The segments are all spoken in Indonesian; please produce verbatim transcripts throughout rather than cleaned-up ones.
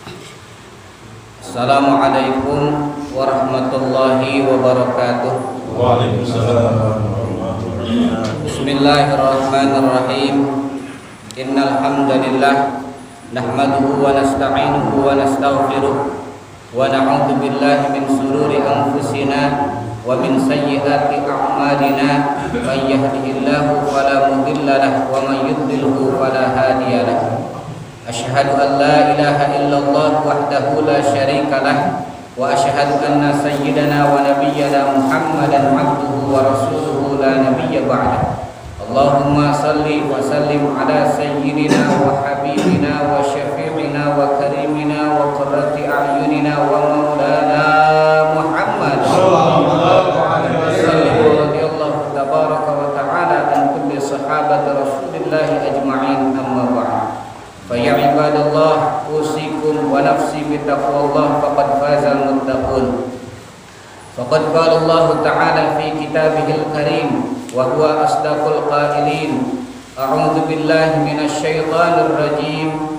Assalamualaikum warahmatullahi wabarakatuh. Waalaikumsalam warahmatullahi wabarakatuh. Bismillahirrahmanirrahim. Innal hamdalillah nahmaduhu wa nasta'inuhu wa nastaghfiruh wa na'udzu billahi min shururi anfusina wa min sayyiati a'malina. Man yahdihillahu fala mudilla lahu wa man yudlilhu fala hadiya lahu. Asyhadu an la ilaha illallah wahdahu la syarika lah wa asyhadu anna sayyidana wa nabiyyana Muhammadan abduhu wa rasuluhu la nabiyya ba'da. Allahumma salli wa sallim ala sayyidina wa habibina wa syafi'ina wa karimina wa qurrati a'yunina wa maulana Muhammad sallallahu alaihi wasallam. Radhiyallahu tabaraka wa ta'ala an kulli sahabati Rasulillahi ajma'in, amma ba'd. Fa ya ibadallah, usikum wa nafsi bi taqwallah faqad fazal muttaqun. Faqad qala Allah ta'ala fi kitabihil karim wa huwa asdaqul qailin. A'udzu billahi minasy syaithanir rajim.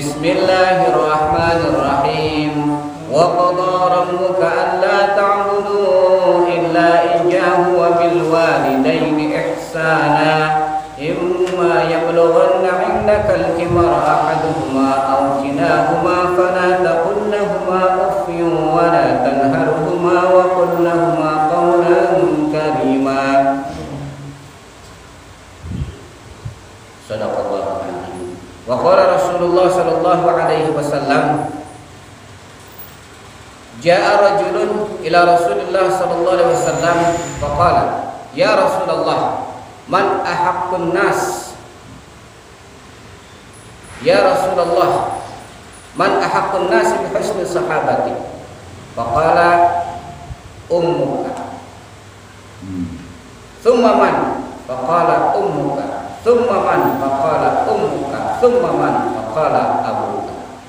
Bismillahirrahmanirrahim. Wa qadara rabbuka alla ta'budu illa iyyahu wa bil walidayni ihsana. Imma yablughanna 'indaka al-kibara ahaduhuma aw kilahuma fala taqul lahumā uffin wa la tanharhumā wa qul lahumā qawlan karīmā. Shadaqallahul 'azim. Wa qala Rasulullah sallallahu alaihi wasallam, Ja'a rajulun ila Rasulillah sallallahu alaihi wasallam faqala, ya Rasulullah, man ahaqqun nas? Ya Rasulullah, man ahaqqun nas bi husni sahabati? Faqala ummuka. Thumma man? Faqala ummuka. Thumma man? Faqala ummuka. Thumma man? Faqala abuka.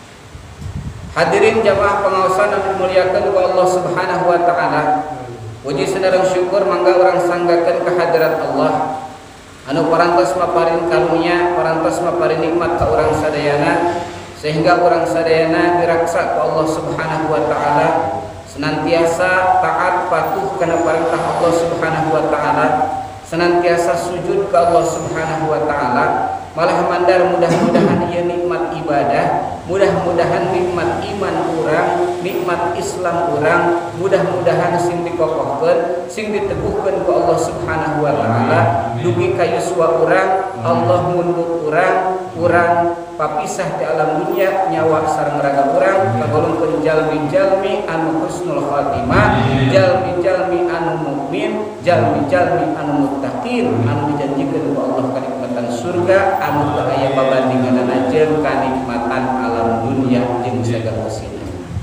Hadirin jamaah pengawasan yang dimuliakan oleh Allah Subhanahu wa taala. Puji sadarang syukur mangga urang sanggakeun ka hadirat Allah anu parantos maparin karunia, parantos maparin nikmat ka urang sadayana, sehingga urang sadayana diraksa ku Allah Subhanahu wa taala, senantiasa taat patuh kana perintah Allah Subhanahu wa taala, senantiasa sujud ke Allah Subhanahu wa taala, malah mandar mudah-mudahan ieu nikmat ibadah, mudah-mudahan nikmat iman urang, nikmat Islam urang, mudah-mudahan sing dikokohkeun, sing diteguhkeun ku Allah Subhanahu wa taala, dugi ka yuswa urang, Allah mundut urang, urang papisah di alam dunia nyawa sareng raga urang kagolongkeun jalmi-jalmi anu husnul khatimah, jalmi-jalmi anu mukmin, jalmi-jalmi anu muttaqin, anu dijanjikeun ku Allah kanikmatan surga anu teu aya babandinganna jeung kanikmatan alam dunia jeung sagalosina.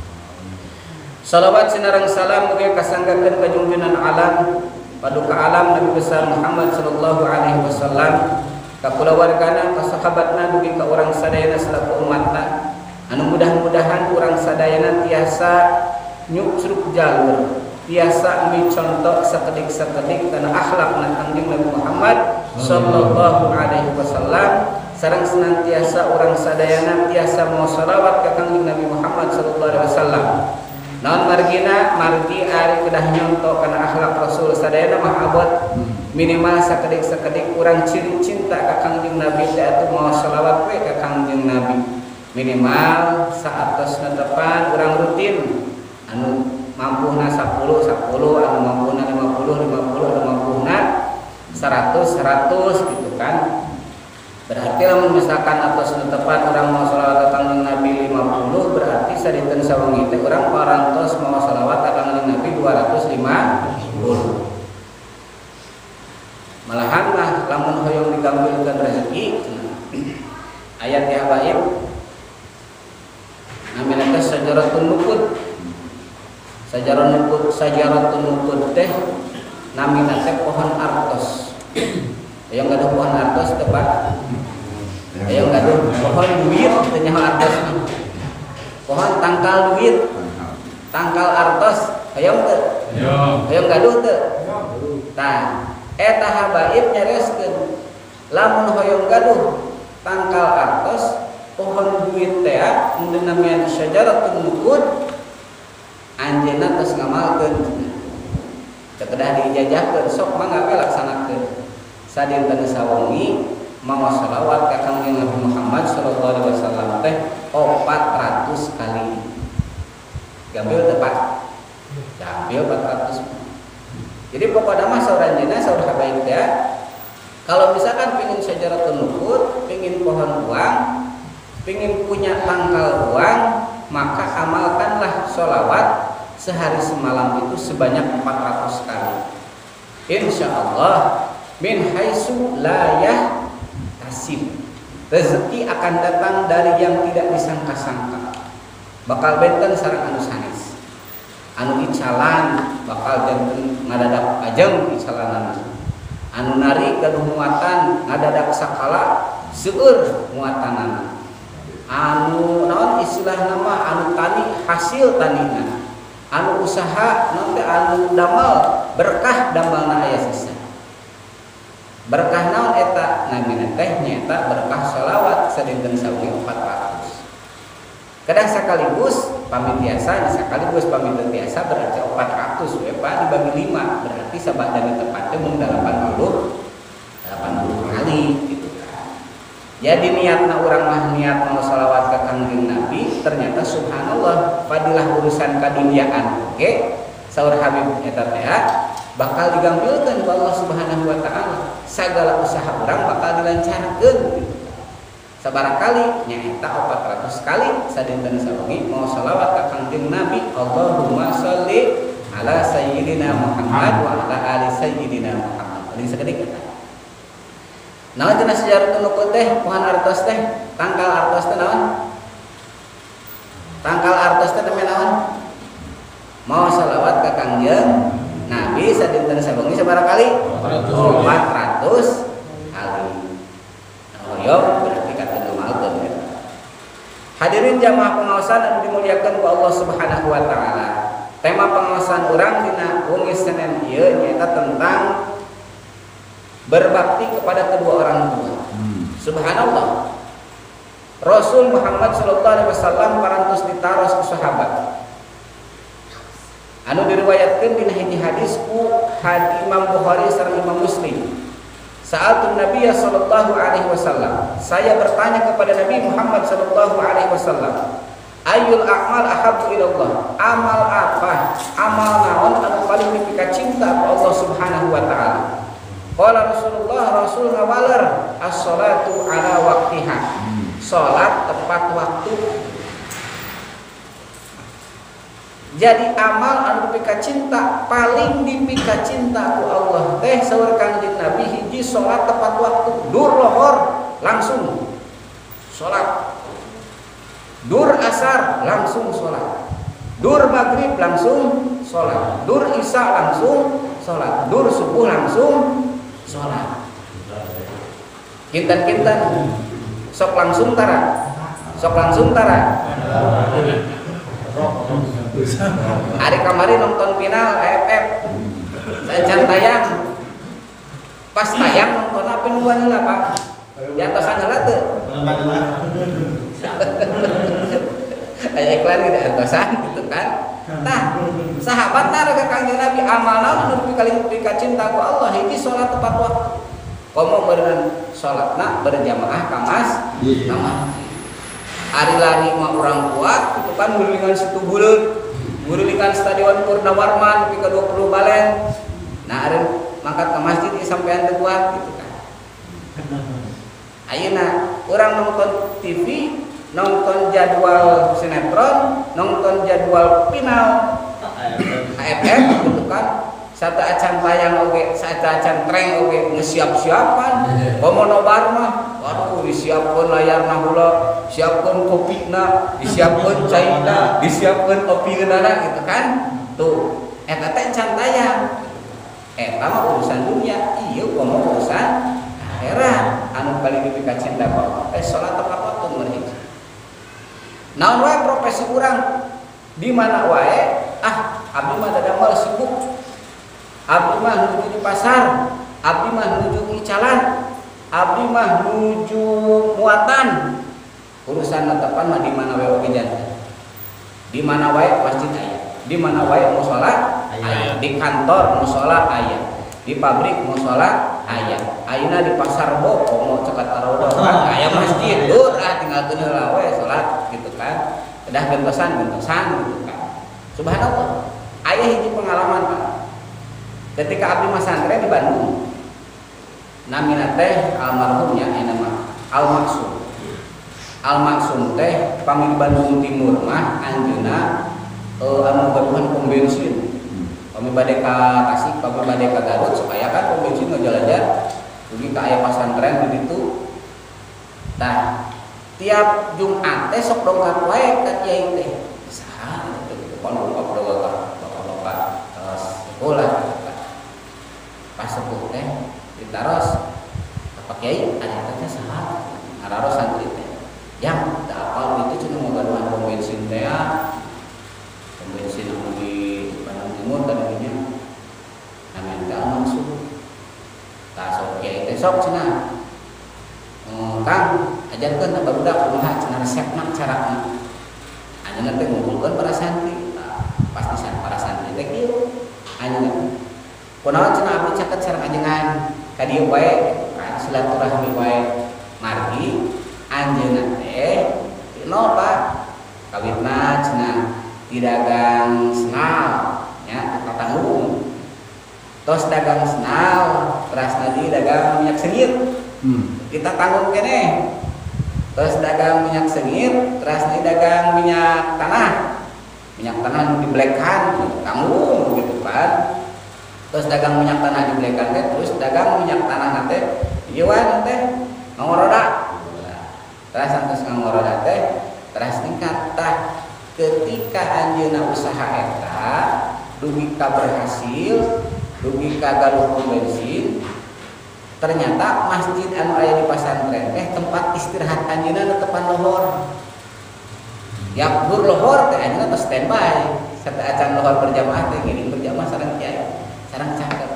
Salawat sinareng salam mugi kasanggakeun ka junjungan alam paduka alam Nabi besar Muhammad sallallahu alaihi wasallam, ka kulawargana, ka sahabatna, dugi ka urang sadayana salaku umatna, anu mudah-mudahan urang sadayana tiasa nyuksruk jalur, tiasa micontok sakedik-sakedik kana akhlakna Kangjeng Nabi Muhammad sallallahu alaihi wasallam, sareng senantiasa urang sadayana tiasa mau shalawat ka Kangjeng Nabi Muhammad sallallahu alaihi wasallam. Naon margina margi ari kedah nyontok kana akhlak Rasul sadayana mah abot minimal sakedik-sakedik urang ciri cinta ka Kangjeng Nabi teh atuh mau shalawat we ka Kangjeng Nabi. Minimal saatos netepan urang rutin anu mampuhna sepuluh sepuluh, anu mampuhna lima puluh lima puluh, anu mampuhna seratus seratus gitu kan. Berarti lamun misalkan atos netepan urang mau shalawat ka Kangjeng Nabi lima puluh, berarti sadinten sawengi teh urang parantos mau shalawat ka Kangjeng Nabi dua ratus lima puluh. Malahan mah lamun hoyong digambilkeun rezeki ayat ya habaib namina teh sajaratun nuqud. Sajaratun nuqud, sajaratun nuqud teh namina teh pohon artos. Aya ngaduh pohon artos teh Pak. Aya ngaduh pohon duit teh nyaho artos. Pohon tangkal duit. Tangkal artos hayang teu? Hayang ngaduh teu? Tah eta habaib nyareskeun lamun hoyong gaduh tangkal artos pohon duit teh mun namanya syajaratun nuqud anjeunna tos ngamalkeun cekedah dijajahkeun sok mangga we laksanakeun sadinten sawengi maos selawat ka Kangjeng Nabi Muhammad sallallahu alaihi wasallam teh empat ratus kali gambil tepat gambil empat ratus. Jadi pokoknya mah saudara anjeunna saudara habaib teh kalau misalkan pengin syajaratun nuqud, pengin pohon uang, pengin punya tangkal uang, maka amalkanlah sholawat sehari semalam itu sebanyak empat ratus kali. Insya Allah min haitsu la yahtasib, rezeki akan datang dari yang tidak disangka-sangka. Bakal benten sareng anu sanes, anu icalan bakal janten ngadadak ajeng icalanan. Anu nari gaduh muatan ngadadak sakala seueur muatanana. Anu naon istilah nama anu tani hasil tanina. Anu usaha naon teh anu damal berkah damalna aya sisa. Berkah naon eta namina teh nyaeta berkah shalawat sadinten sawi empat ratus. Kadang sekaligus pamit biasa sekaligus pamit biasa berarti empat ratus we Pak dibagi lima berarti sabadana tepatnya mung delapan puluh kali gitu kan. Jadi niatna urang mah niat mau shalawat ka Kangjeng Nabi ternyata subhanallah fadilah urusan kaduniaan oke saur Habib eta teh bakal digambilkeun ku Allah Subhanahu wa taala sagala usaha urang bakal dilancarkeun gitu. Sabarakali nyaeta empat ratus kali sadinten sawengi mau shalawat ka Kangjeng Nabi Allahumma sholli ala sayyidina Muhammad wa ala ali sayyidina Muhammad. Ini sakedik kata. Naon cenah syajaratun nuqud teh pohon artos teh tangkal artos teh naon? Tangkal artos teh teh naon? Mau shalawat ka Kangjeng Nabi sadinten sawengi sabarakali empat ratus kali. Oh yo berarti hadirin jamaah pengawasan yang dimuliakan ku Allah Subhanahu wa taala. Tema pengawasan urang dina wengi Senin ieu nyaeta tentang berbakti kepada kedua orang tua. Hmm. Subhanallah. Rasul Muhammad sallallahu alaihi wasallam parantos ditaros ku sahabat. Anu diriwayatkeun dina hiji hadis ku hadis Imam Bukhari sareng Imam Muslim. Sa'atun Nabiya sallallahu alaihi wasallam. Saya bertanya kepada Nabi Muhammad sallallahu alaihi wasallam, ayyul a'mal ahabbu ila Allah? Amal apa? Amal naon anu paling dipika cinta ka Allah Subhanahu wa taala? Qala Rasulullah Rasul ngawaler as-shalatu ala waqtiha. Salat tepat waktu. Jadi amal anu dipika cinta paling dipika cinta ku Allah teh saur Kangjeng Nabi hiji salat tepat waktu dur lohor langsung salat dur asar langsung salat dur maghrib langsung salat dur isya langsung salat dur subuh langsung salat kinten-kinten sok langsung tara sok langsung tara hari kemarin nonton final A F F sajan tayang pas tayang nonton apa nungguan heula Pak di atasan heula teu aya iklan di atasan gitu kan tah sahabat na ka Kangjeng Nabi amalna nu kali pika cinta ku Allah hiji salat tepat waktu komo beureun salatna berjamaah ka masjid ari lari mah urang kuat itu kan gulingan situ buleut gulingan stadion Purnawarman pika dua puluh balen nah ari mangkat ke masjid ieu sampean teu kuat gitu kan ayeuna urang nonton T V nonton jadwal sinetron nonton jadwal final A F F gitu kan satu acan tayang oge satu acan treng oge ngesiap-siapan komo nobar mah waduh disiapkeun layarna heula siapkeun kopina disiapkeun caina disiapkeun opieunana gitu kan tuh eta teh can tayang eta mah urusan dunia ieu komo urusan akhirat anu paling dipika cinta ka Allah eh salat tepat waktu nomor hiji naon wae profesi urang di mana wae ah abdi mah dadamel sibuk abdi mah nuju di pasar, abdi mah nuju icalan, abdi mah nuju muatan, urusan netepan mah di mana wae oge janten. Di mana wae masjid aya, di mana wae mushola aya, di kantor mushola aya, di pabrik mushola aya. Ayeuna di pasar Boko mau cekat tarawih kan aya masjid, dur ah tinggalkeun heula we salat gitu kan. Kedah gentosan gentosan gitu kan. Subhanallah. Aya hiji pengalaman Pak. Ketika abdi masantren di Bandung. Namina teh almarhumnya aya nama Al-Maksum. Al-Maksum teh pami di Bandung Timur mah anjeunna uh, anu gaduhan pom bensin. Pami bade ka Tasik, pami bade ka Garut supaya kan pom bensin ngajalajar dugi ka aya pasantren di ditu. Tah tiap Jumat teh sok dongkap wae ka kiai teh. Saha gitu pon dongkap dongkap bapak-bapak terus sekolah. Pas sepuh teh ditaros apa kiai ada teh saha ngararos santri teh. Yang tak apal itu cuma ngaduan pom bensin teh pom bensin anu di Bandung Timur tadinya namanya teh langsung tah sok kiai teh sok cenah oh, Kang ajarkeun barudak kumaha cenah resepna carana anjeunna teh ngumpulkeun para santri tah pas di para santri teh kieu anjeunna kunaon cenah abdi caket sareng ajengan ka dieu wae kan silaturahmi wae margi anjeunna teh no Pak kawitna cenah di dagang senal nya tatanggung tos dagang senal terasna di dagang minyak sengit hmm. kita tanggung keneh tos dagang minyak sengit terasna di dagang minyak tanah minyak tanah nu diblekan tanggung gitu kan terus dagang minyak tanah diblekan teh terus dagang minyak tanah teh ieu wae teh ngoroda terus santos ngoroda teh terus ningkat tah ketika anjeunna usaha eta dugi ka berhasil dugi ka galuh pom bensin ternyata masjid anu aya di pasantren teh tempat istirahat anjeunna netepan lohor yakbur lohor teh anjeunna tos standby sarta acan lohor berjamaah teh ngiring berjamaah sareng kiai sareng caket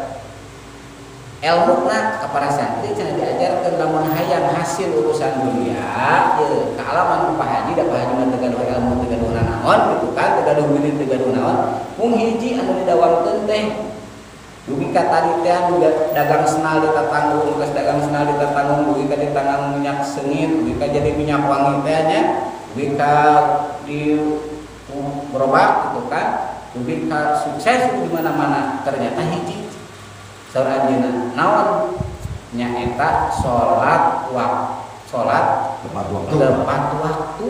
elmuna ka para santri cenah diajarkeun lamun hayang hasil urusan dunia ye kaalaman Pak Haji da Pak Haji mah teu gaduh ilmu teu gaduh naon gitu kan teu gaduh wirid teu gaduh naon mung hiji anu didawangkeun teh dugi ka tadi teh dagang senal di tatanggung geus dagang senal di tatanggung dugi ka ditanggung minyak sengit dugi ka jadi minyak wangi teh nya dugi ka di gerobak gitu kan dugi ka sukses di mana-mana ternyata hiji saur anjeunna naon nya eta salat waktu salat tepat waktu tepat waktu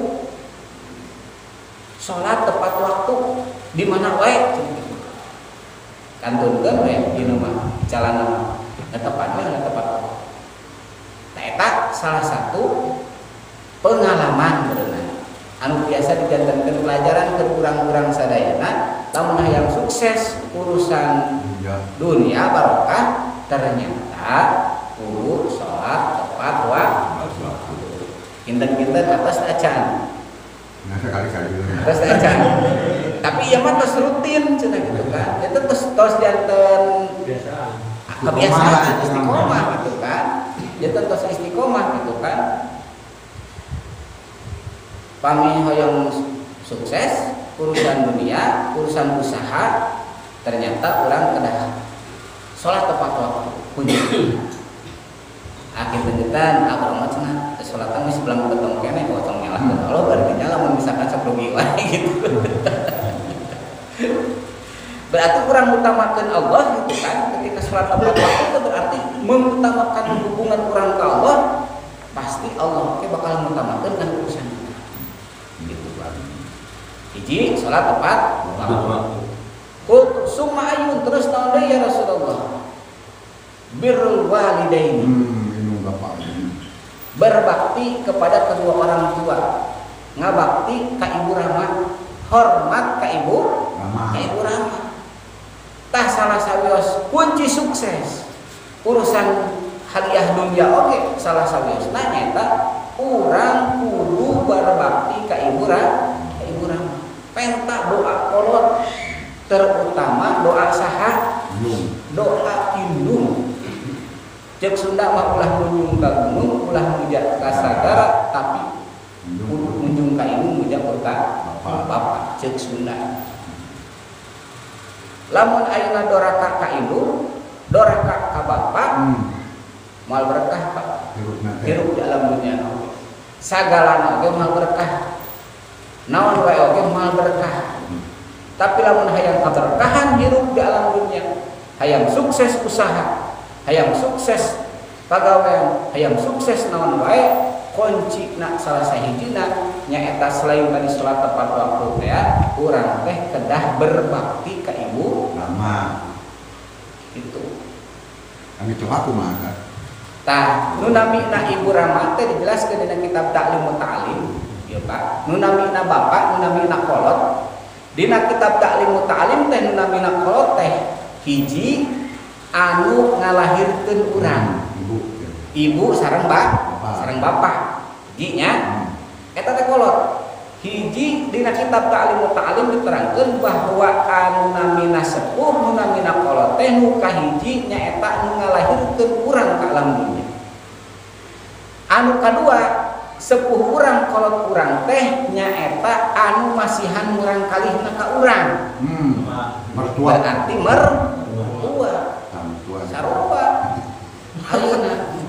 salat tepat waktu di mana wae kantunkeun we dinu mah calana mah tepat we tepat waktu tah eta salah satu pengalaman berenang anu biasa dijantankeun pelajaran ke urang-urang sadayana lamun hayang sukses urusan dunia barokah ternyata kudu salat tepat waktu. Kinten-kinten atas acan. Nah sekali-kali. Atas acan. Tapi ieu mah tos rutin cenah gitu kan. Eta tos tos janten kebiasaan. Kebiasaan istiqomah gitu kan. Janten tos istiqomah gitu kan. Pami hoyong sukses urusan dunia, urusan usaha ternyata orang kedah sholat tepat waktu kunci akhir penjetan aku orang cenah sholatan geus sebelum ketemu kene potong nyalahkeun Allah berarti nyala mun misalkan sok rugi wae gitu berarti kurang utamakeun Allah gitu kan ketika sholat tepat waktu itu berarti mengutamakan hubungan kurang ke Allah pasti Allah ke bakal mengutamakeun kan urusan gitu Pak hiji sholat tepat waktu Kul summa ayun terus naon deui ya Rasulullah. Birrul walidaini. Hmm, bapak. Berbakti kepada kedua orang tua. Ngabakti ka ibu rama, hormat ka ibu rama. Ka ibu rama. Tah salah sawios kunci sukses. Urusan hadiah dunia oke salah sawiosna nyaeta urang kudu berbakti ka ibu rama, ka ibu rama. Penta doa kolot terutama doa saha doa indung cek Sunda mah ulah nunjung ka gunung ulah mujat ka sagara tapi kudu kunjung ka ibu mujak ka bapak ceuk Sunda. Lamun ayeuna doraka ka ibu, doraka ka bapak, moal berkah Pak. Hirup di alam dunia oge. Sagalana oge moal berkah. Naon wae oge moal berkah. Tapi lamun hayang kaberkahan hirup di alam dunia, hayang sukses usaha, hayang sukses pagawean, hayang sukses naon wae, kunci nak salah sahijina nyaeta selain tadi salat tepat waktu teh urang teh kedah berbakti ka ibu lama itu. Kami tuh aku mah kan. Tah nu namina ibu Rama teh dijelaskeun dina kitab Ta'lim Ta'lim, ya Pak. Nu namina bapak, nu namina kolot. Dina kitab Ta'lim Ta'lim teh nu namina kolot teh hiji anu ngalahirkeun urang. Ibu. Ibu sareng bak, sareng bapak. Hijinya eta teh kolot. Hiji dina kitab Ta'lim Ta'lim diterangkeun bahwa anu namina sepuh nu namina kolot teh nu kahiji nyaeta anu ngalahirkeun urang ka alam dunya. Anu kadua sepuh urang kolot urang teh nyaeta anu masihan urang kalihna ka urang. Hmm. Mertua. Berarti mertua. Mertua. Sarupa. Ayeuna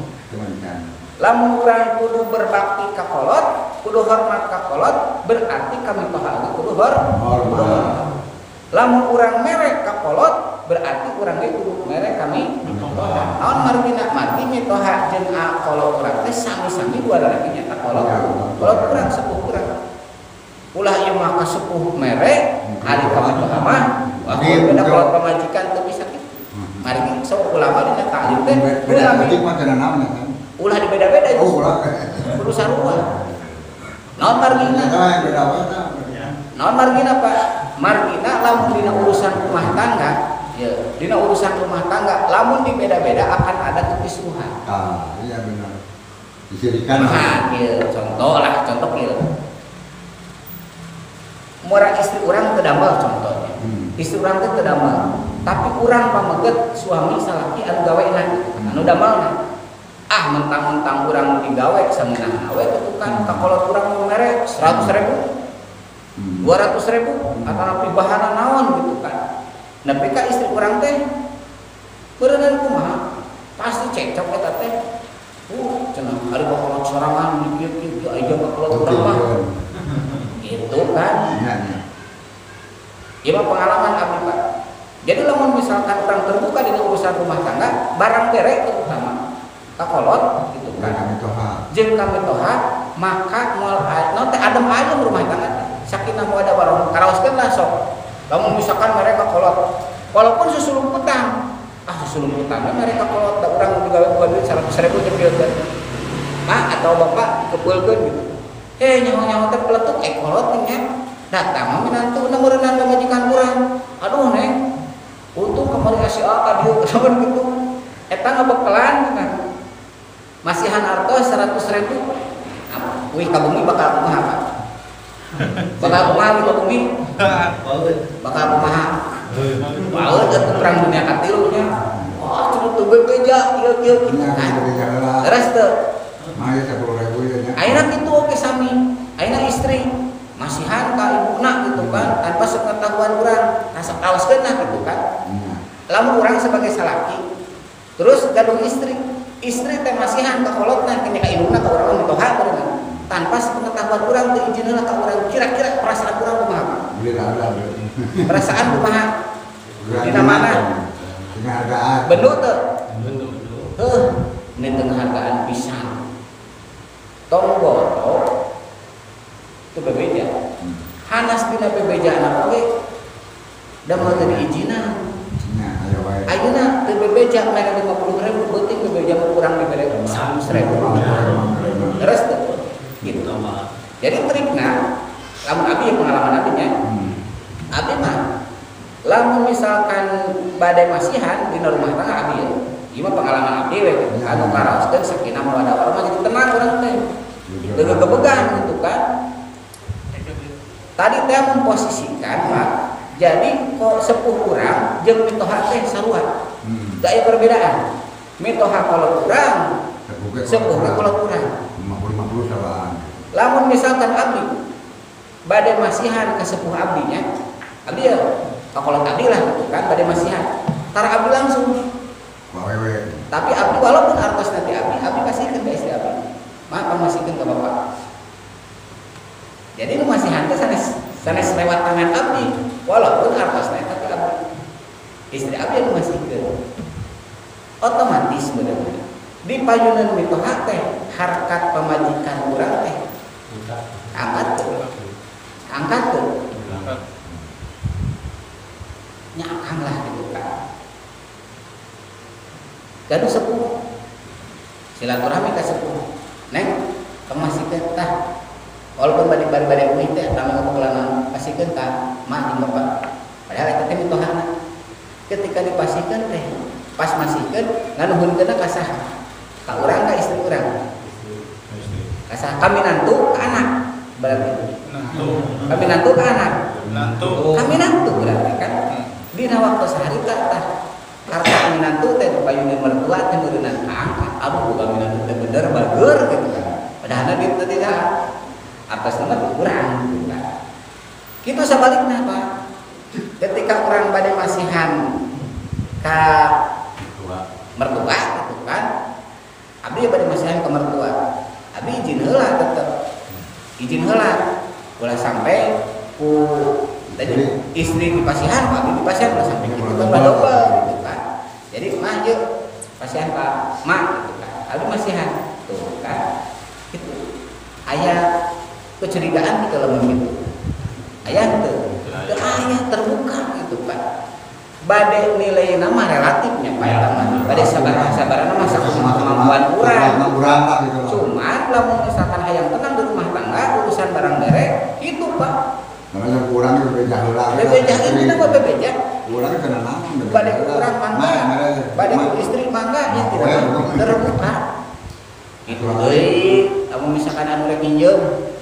lamun urang kudu berbakti ka kolot, kudu hormat ka kolot, berarti kami pahala kudu hormat. Lamun urang mere ka kolot, berarti urang ge kudu mere kami hormat. Naon margina margi mitoha jeung a kolot urang teh sami-sami dua lagi nyata kolot. Kolot urang sepuh urang. Ulah ieu mah kasepuh mere, ari kami pahala mah beda kolot pamajikan teu bisa kitu. Margi sok ulama dina ta'lim teh ulah ulah dibeda-beda itu. Kudu sarua. Naon margina? Naon margina Pak? Margina lamun dina urusan rumah tangga, ya, dina urusan rumah tangga lamun dibeda-beda akan ada kekisruhan. Ah, iya benar. Disirikan. Nah, ieu contoh lah, contoh ieu. Murah istri urang teu damel contohnya. Hmm. Istri urang teh teu damel, tapi urang pameget suami salaki anu gawean anu damelna. Ah mentang-mentang urang digawe sameunah awe itu kan kakolot urang mere seratus ribu dua ratus ribu atau pribahana naon gitu kan. Nepi ka istri urang teh beureunan kumaha pasti cekcok eta teh. Uh cenah ari bakolot sorangan di kieu-kieu aya bakolot urang mah. Gitu kan. Iya iya. Ieu pengalaman abdi Pak. Jadi lamun misalkan urang terbuka dina urusan rumah tangga barang bere terutama kakolot gitu kan. Jeung kami toha maka moal naon teh adem ayem rumah tangga teh. Sakinah mawaddah warahmah karaoskeun lah sok. Lamun misalkan mereka kolot walaupun susulumputan. Ah susulumputan mereka kolot da urang digawe buat duit seratus ribu jepieun. Ah atau bapak kepeulkeun gitu. Eh nyawa-nyawa teh peletuk eh kolot nya. Datang mah minantu nomeureunna majikan urang. Aduh neng. Untung kemarin kasih A ka dieu kenapa gitu. Eta ngabekelan kan. Masihan artos seratus ribu. Wih ka bumi bakal kumaha Pak? Bakal kumaha ka bumi? Bakal kumaha? Baeud atuh perang dunia katilu nya. Wah, cenah teu bebeja ieu-ieu kitu kan. Terus teu. Maya sepuluh ribu ya nya. Ayeuna kitu oge sami. Ayeuna istri masihan ka ibuna gitu kan tanpa sepengetahuan urang. Rasa kaoskeun nah gitu kan. Lamun urang sebagai salaki terus gaduh istri istri teh masihan ka kolotna kene ka ibuna ka urang mitoha beunang tanpa sepengetahuan urang teu izinna ka urang kira-kira perasaan urang kumaha Pak? Perasaan kumaha? Dina mana? Penghargaan. Bener teu? Heuh, ini penghargaan pisan. Tong boto teu bebeja. Hanas dina bebejana oge da moal teu diizinan. Ayeuna teu bebeja mere lima puluh ribu beuting bebeja kurang dibere seratus ribu. Terus teh gitu. Jadi trikna lamun abi pengalaman abinya. Abi mah lamun misalkan badai masihan di rumah tangga abi ya. Ieu mah pengalaman abi we anu karaoskeun sakinah mawaddah warahmah jadi tenang urang teh. Teu gegebegan gitu kan. Tadi teh memposisikan Pak. Jadi kok sepuh urang jeung mitoha teh sarua. Hmm. Da aya perbedaan. Mitoha kolot urang, sepuh ge kolot urang. lima puluh lima puluh sabaan. Lamun misalkan abdi bade masihan ke sepuh abdinya, abdi ya kakolot abdi lah gitu kan, bade masihan tar abdi langsung. Wawewe. Tapi abdi walaupun artos nanti abdi, abdi pasihkan ke istri abdi, mak pamasihkan ke bapak. Jadi lu masihan teh sanes sanes lewat tangan abdi, walaupun artos nanti tapi abdi istri abdi lu masihkan. Otomatis bener-bener di payunan mitoha teh harkat pamajikan urang teh angkat tuh angkat tuh nyakang lah gitu kan. Gaduh sepuh silaturahmi ka sepuh neng pamasikeun tah walaupun bade-bade umih teh lamun ngomong pasikeun ka mak jeung bapak padahal eta teh mitohana ketika dipasikeun teh pas masihkeun nganuhunkeunna ka saha ka urang ka istri urang ka saha kami nantu ka anak berarti kami nantu ka anak kami nantu berarti kan dina waktu saharita tah karena kami nantu teh payuneun mertua teh meureunna angkat aduh kami nantu teh bener bager gitu kan padahal dieu teh tidak atas nama urang gitu kan kitu sabalikna Pak ketika urang bade masihan ka mertua gitu kan abdi bade masihan ka mertua abdi izin heula tetep izin heula ulah sampai ku tadi istri dipasihan abdi dipasihan ulah sampai kitu kan double gitu kan jadi mah yeuh pasihan ka mak gitu kan abdi masihan tuh kan gitu aya kecurigaan di dalam gitu aya teu teu aya terbuka gitu kan bade nilai nama relatifnya Pak eta mah bade sabar-sabarana mah sakumaha kemampuan urang gitu loh. Cuman lamun misalkan hayang tenang di rumah tangga urusan barang derek itu Pak Namanya kurang itu bebeja heula. bebeja ini apa bebeja Kurang kena naon bade urang mangga bade istri mangga ya tidak terbuka itu deui lamun misalkan anu rek pinjeum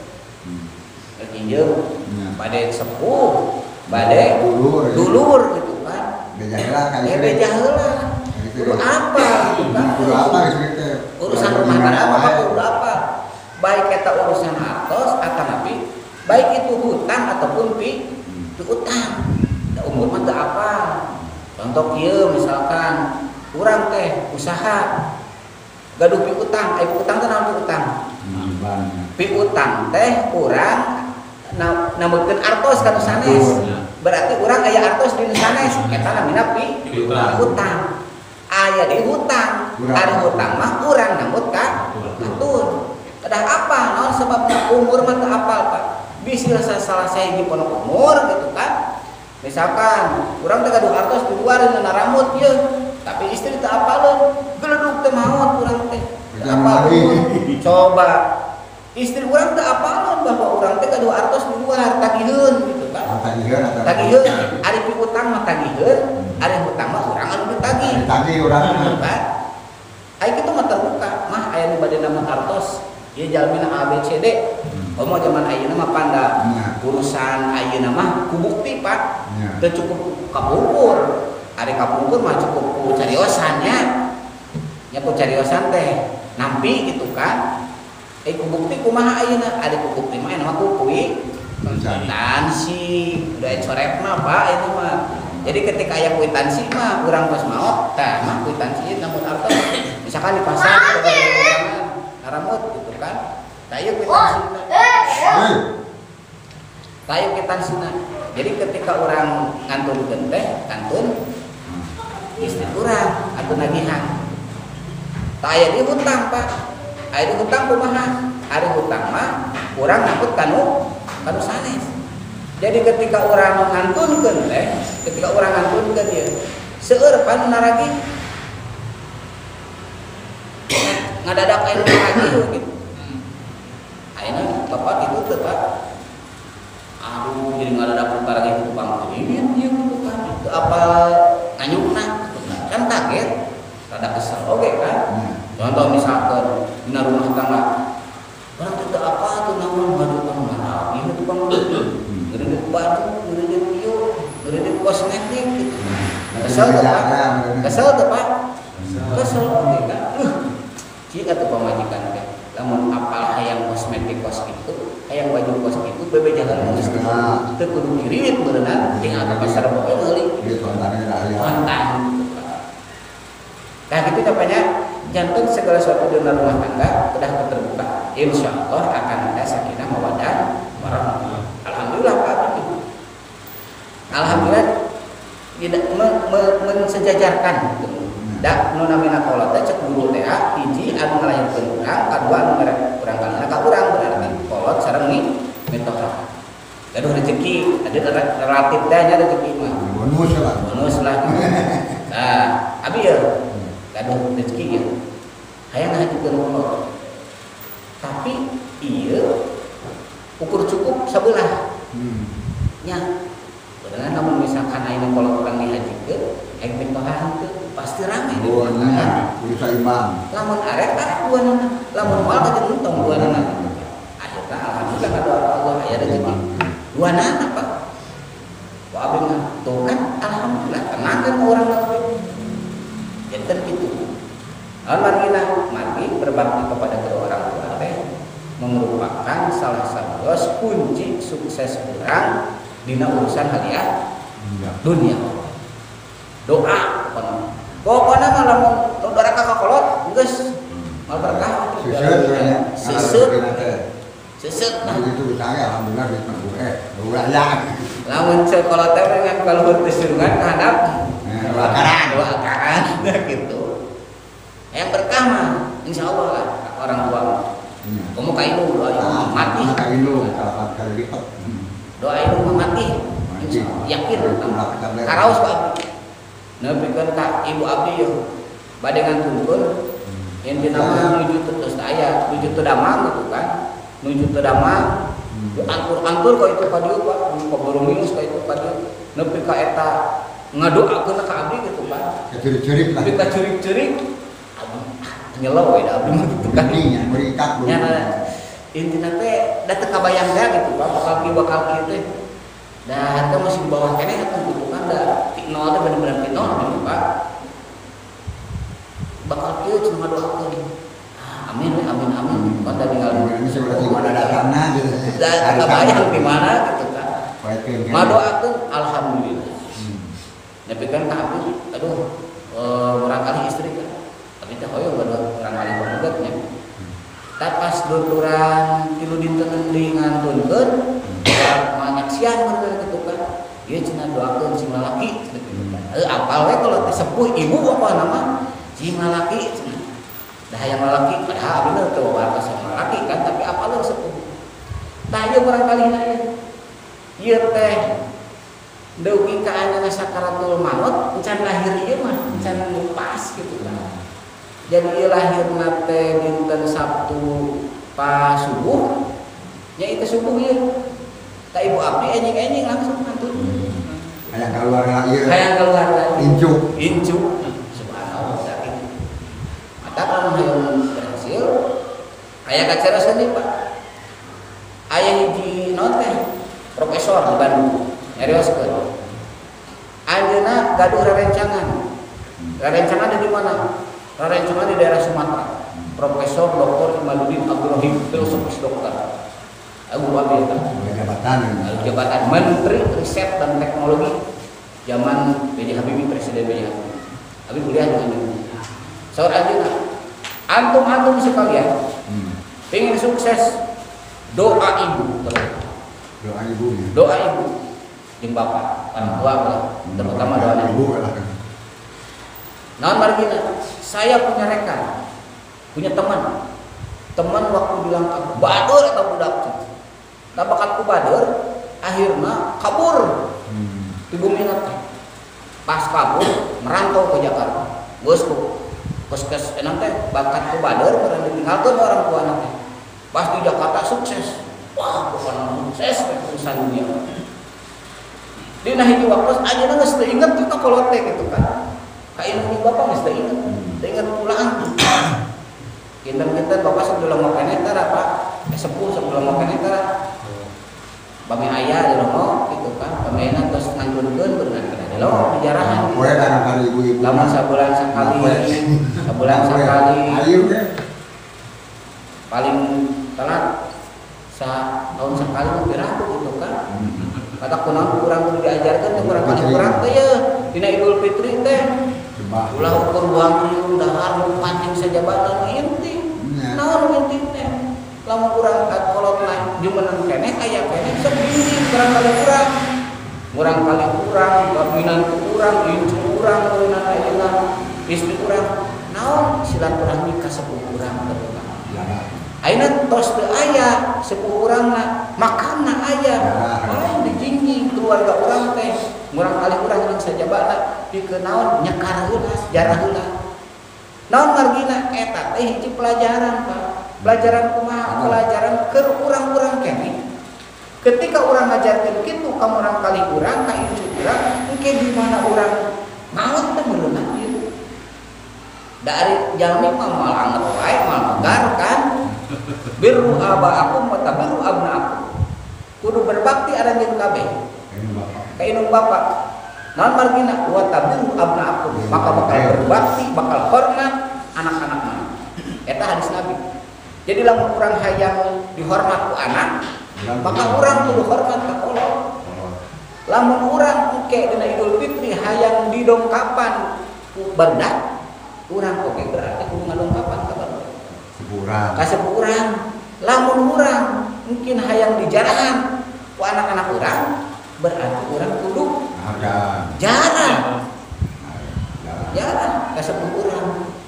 rek pinjeum bade sepuh bade dulur dulur gitu beja heula kan eh beja heula kudu apa kudu apa gitu urusan rumah tangga apa kudu apa baik eta urusan atos atanapi baik itu hutang ataupun pi utang da umur mah teu apa contoh kieu misalkan urang teh usaha gaduh pi utang aya utang teh naon pi utang pi utang teh urang namutkeun artos ka sanes berarti urang aya artos di sanes eta namina pi utang aya di hutang ari hutang mah urang namut ka atur kedah apa naon sebabna umur mah teu apal Pak bisi salah sahiji pondok umur gitu kan misalkan urang teh gaduh artos di luar dina rambut ieu tapi istri teu apaleun geledug teh maot urang teh apa coba istri urang teu apaleun bahwa urang teh gaduh artos di luar tagiheun gitu kan tagiheun ari pi utang mah tagiheun ari hutang mah urang anu ditagih ditagih urang kan ai kitu mah terbuka mah aya nu bade namun artos ieu jalmina A B C D omo zaman ayeuna mah panda urusan ayeuna mah ku bukti Pak teu cukup kapungkur ari kapungkur mah cukup ku cariosan nya nya ku cariosan teh nampi gitu kan eh ku bukti kumaha ayeuna ari ku bukti mah nama ku kui kwitansi udah coretna Pak itu mah jadi ketika aya kwitansi mah urang pas maot tah mah kwitansi namun artos misalkan di pasar ngaramut gitu kan tah ieu kwitansina tah ieu kwitansina jadi ketika urang ngantunkeun teh kantun istri urang atuh nagihan tah aya di hutang Pak aya di hutang kumaha ari hutang mah urang ngangkut kanu kanu sanes jadi ketika urang ngantunkeun teh ketika urang ngantunkeun ieu seueur pan naragi ngadadak aya nu naragi gitu ayeuna bapak kitu teu Pak aduh jadi ngadadak naragi kitu Bang ini ieu kitu kan teu apa nganyukna kan kaget rada kesel oge kan contoh misalkan dina rumah tangga orang teu apa tuh naon ngadu pang naragi itu Bang ngeureudeuh baju ngeureudeuh ieu ngeureudeuh kosmetik gitu kesel teu Pak kesel teu Pak kesel oge kan uh cik atuh pamajikan teh lamun apal hayang kosmetik kos itu, hayang baju kos itu bebejalan geus teu kudu kiriwit beunang tinggal ka pasar bae meuli. Ieu kontane da ahli. Kontan. Nah, gitu apanya? Jantung segala sesuatu di rumah tangga sudah terbuka. Insya Allah akan ada sakinah mawaddah warahmah. Alhamdulillah Pak. Alhamdulillah tidak me, me, mensejajarkan gitu. Da nu namina kolot teh cek guru teh hiji anu ngalahireun urang, kadua anu urang kalina ka urang berarti kolot sareng mi mitoha. Gaduh rezeki, ada relatif teh nya rezeki mah. Bonus lah. Bonus lah. Nah, abi ya gaduh rezeki ya. Hayang ngahajikeun kolot. Tapi ieu ukur cukup sabelah. Hmm. Nya. Beneran namun misalkan ayeuna kolot urang dihajikeun, aing mitoha teu pasti ramai di mana bisa imam lamun arek arek dua nana lamun mal ka jeung dua nana akhirna alhamdulillah ka doa Allah aya rezeki dua nana Pak wa abdi mah tuh kan alhamdulillah tenangkan orang lagi jadi gitu almarhumna margi berbakti kepada kedua orang tua teh merupakan salah satu kunci sukses orang dina urusan hadiah dunia doa pokoknya mah lamun doraka ka kolot geus mal berkah seuseup seuseup nah itu saya alhamdulillah di tempat gue dua ya lamun ceu kolot teh dengan kaluhur disurungan ka handap dua akaran dua akaran gitu yang berkah mah insyaallah lah orang tua kamu ka indung doa indung mati ka indung kalau kali lipat doa indung mati yakin karaos Pak nepikeun ka ibu abdi yo bade ngantunkeun yen dina mah nuju teu geus aya nuju teu damang gitu kan nuju teu damang antur-antur ka itu ka dieu Pak ka boromius ka itu ka dieu nepi ka eta ngadoakeun ka abdi gitu Pak cerik-cerik lah nepi ka cerik-cerik abdi nyelow we da abdi mah gitu kan nya berikat nya intina teh da teu kabayang da gitu Pak bakal kieu bakal kieu teh da harga masih bawah keneh atuh gitu kan da nol teh bener-bener ki nol gitu Pak bakal kieu cuma doakeun amin we amin amin kan da tinggal ini sebenarnya mana datangna gitu da kabayang di mana gitu kan mah doakeun alhamdulillah nepikeun ka abdi aduh barangkali istri kan tapi teh hoyong baru barangkali pamaget nya tah pas duduran tilu dinten deui ngantunkeun manyaksian bener gitu kan dia cina doakeun si lalaki eh apal we kalau teh sepuh ibu apa nama si lalaki dah hayang lalaki padahal bener teu warga sama lalaki kan tapi apal we sepuh tah ieu barangkali na ieu teh deuki ka aya sakaratul maut encan lahir ieu mah encan pas gitu kan jadi ieu lahirna teh dinten Sabtu pas subuh nya itu subuh ieu ka ibu abdi enjing-enjing langsung ngantur hayang keluar lagi hayang keluar lagi incu incu subhanallah sakit mata kalau hayang berhasil aya kacereseun deui Pak aya hiji naon teh profesor di Bandung nyarioskeun anjeunna gaduh rerencangan rerencangan di mana rerencangan di daerah Sumatera Profesor Doktor Imaduddin Abdurrahim filosofis dokter Abu Abi jabatan jabatan Menteri Riset dan Teknologi zaman B J Habibie Presiden B J Habibie. Abi kuliah dengan ini. Saur ajeuna. Antum-antum sekalian. Hmm. Pengen sukses doa ibu terus. Doa ibu. Doa ibu jeung bapak, orang tua lah, terutama doa ibu. Naon margina? Saya punya rekan, punya teman. Teman waktu bilang badur atau budak. Nah bakat kubadur akhirnya kabur hmm. di bumi nanti pas kabur merantau ke Jakarta bosku puskes nanti bakat kubadur karena ditinggalkan orang tua nanti pas di Jakarta sukses wah bukan sukses perusahaan dunia di nah itu waktu aja nggak sudah ingat juga kalau teh gitu kan kayak ini bapak nggak sudah ingat sudah ingat pulang kinten-kinten bapak sebelum mau kenetar apa sepuh sebelum mau kenetar bami ayah di lomo gitu kan pemainan terus ngantunkeun berenang kena di lomo dijarahan poe kadang-kadang ibu-ibu lama sabulan sekali sabulan sekali paling telat sa tahun sekali berapa gitu kan. Kata kunang kurang kudu diajarkan teh kurang kali kurang teh ya dina Idul Fitri teh. Ulah ukur buang riung dahar nu pancing sajabatan inti. Naon inti teh? Lamun urang kolot lain jumeneng keneh aya keneh sok gini kurang kali kurang. Kurang kali kurang, babinan kurang, incu kurang, kurang ayeuna istri kurang. Naon silaturahmi ka sepuh urang teh. Ayeuna tos teu aya sepuh urangna, makanna aya. Lain dijingjing keluarga urang teh. Urang kali urang jeung sajabana pikeun naon nyekar heula, sejarah heula. Naon margina eta teh hiji pelajaran, Pak. Pelajaran kumaha? Pelajaran keur urang-urang keneh. Ketika urang ngajarkeun kitu ka urang kali urang, ka incu urang, engke di mana urang maot teh meunang ieu. Dari jalmi mah moal anget wae, moal megar kan. Birru abaakum wa tabiru abnaakum. Kudu berbakti aran jeung kabeh. Ka indung bapak. Naon margina wa tabiru abnaakum. Maka bakal berbakti, bakal hormat anak-anak mana. Eta hadis Nabi. Jadi lamun urang hayang dihormat ku anak, maka urang kudu hormat ka kolot. Lamun urang engke dina Idul Fitri hayang didongkapan ku barudak, urang oge berarti kudu ngadongkapan ka barudak. Sepurang. Ka sepurang. Lamun urang mungkin hayang dijarahan ku anak-anak urang, berarti urang kudu jarang. Jarang ka sepuh urang.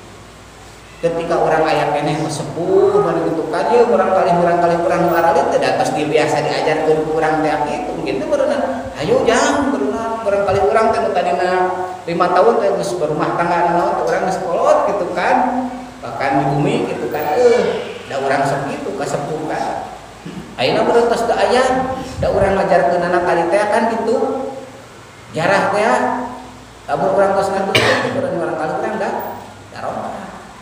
Ketika orang aya keneh sepuh bari gitu kan ye urang kali urang kali urang aralit teh datos biasa diajarkeun ku urang teh kitu kitu berenang ayo jang berenang urang kali urang teh tadina lima tahun teh geus berumah tangga naon teh urang geus kolot gitu kan bahkan di bumi gitu kan eueuh da urang sok kitu ka sepuh kan ayeuna beurang tos teu aya da urang ngajarkeun anak kali teh kan kitu jarah teh lamun urang tos ngatur urang urang kali urang da darompah.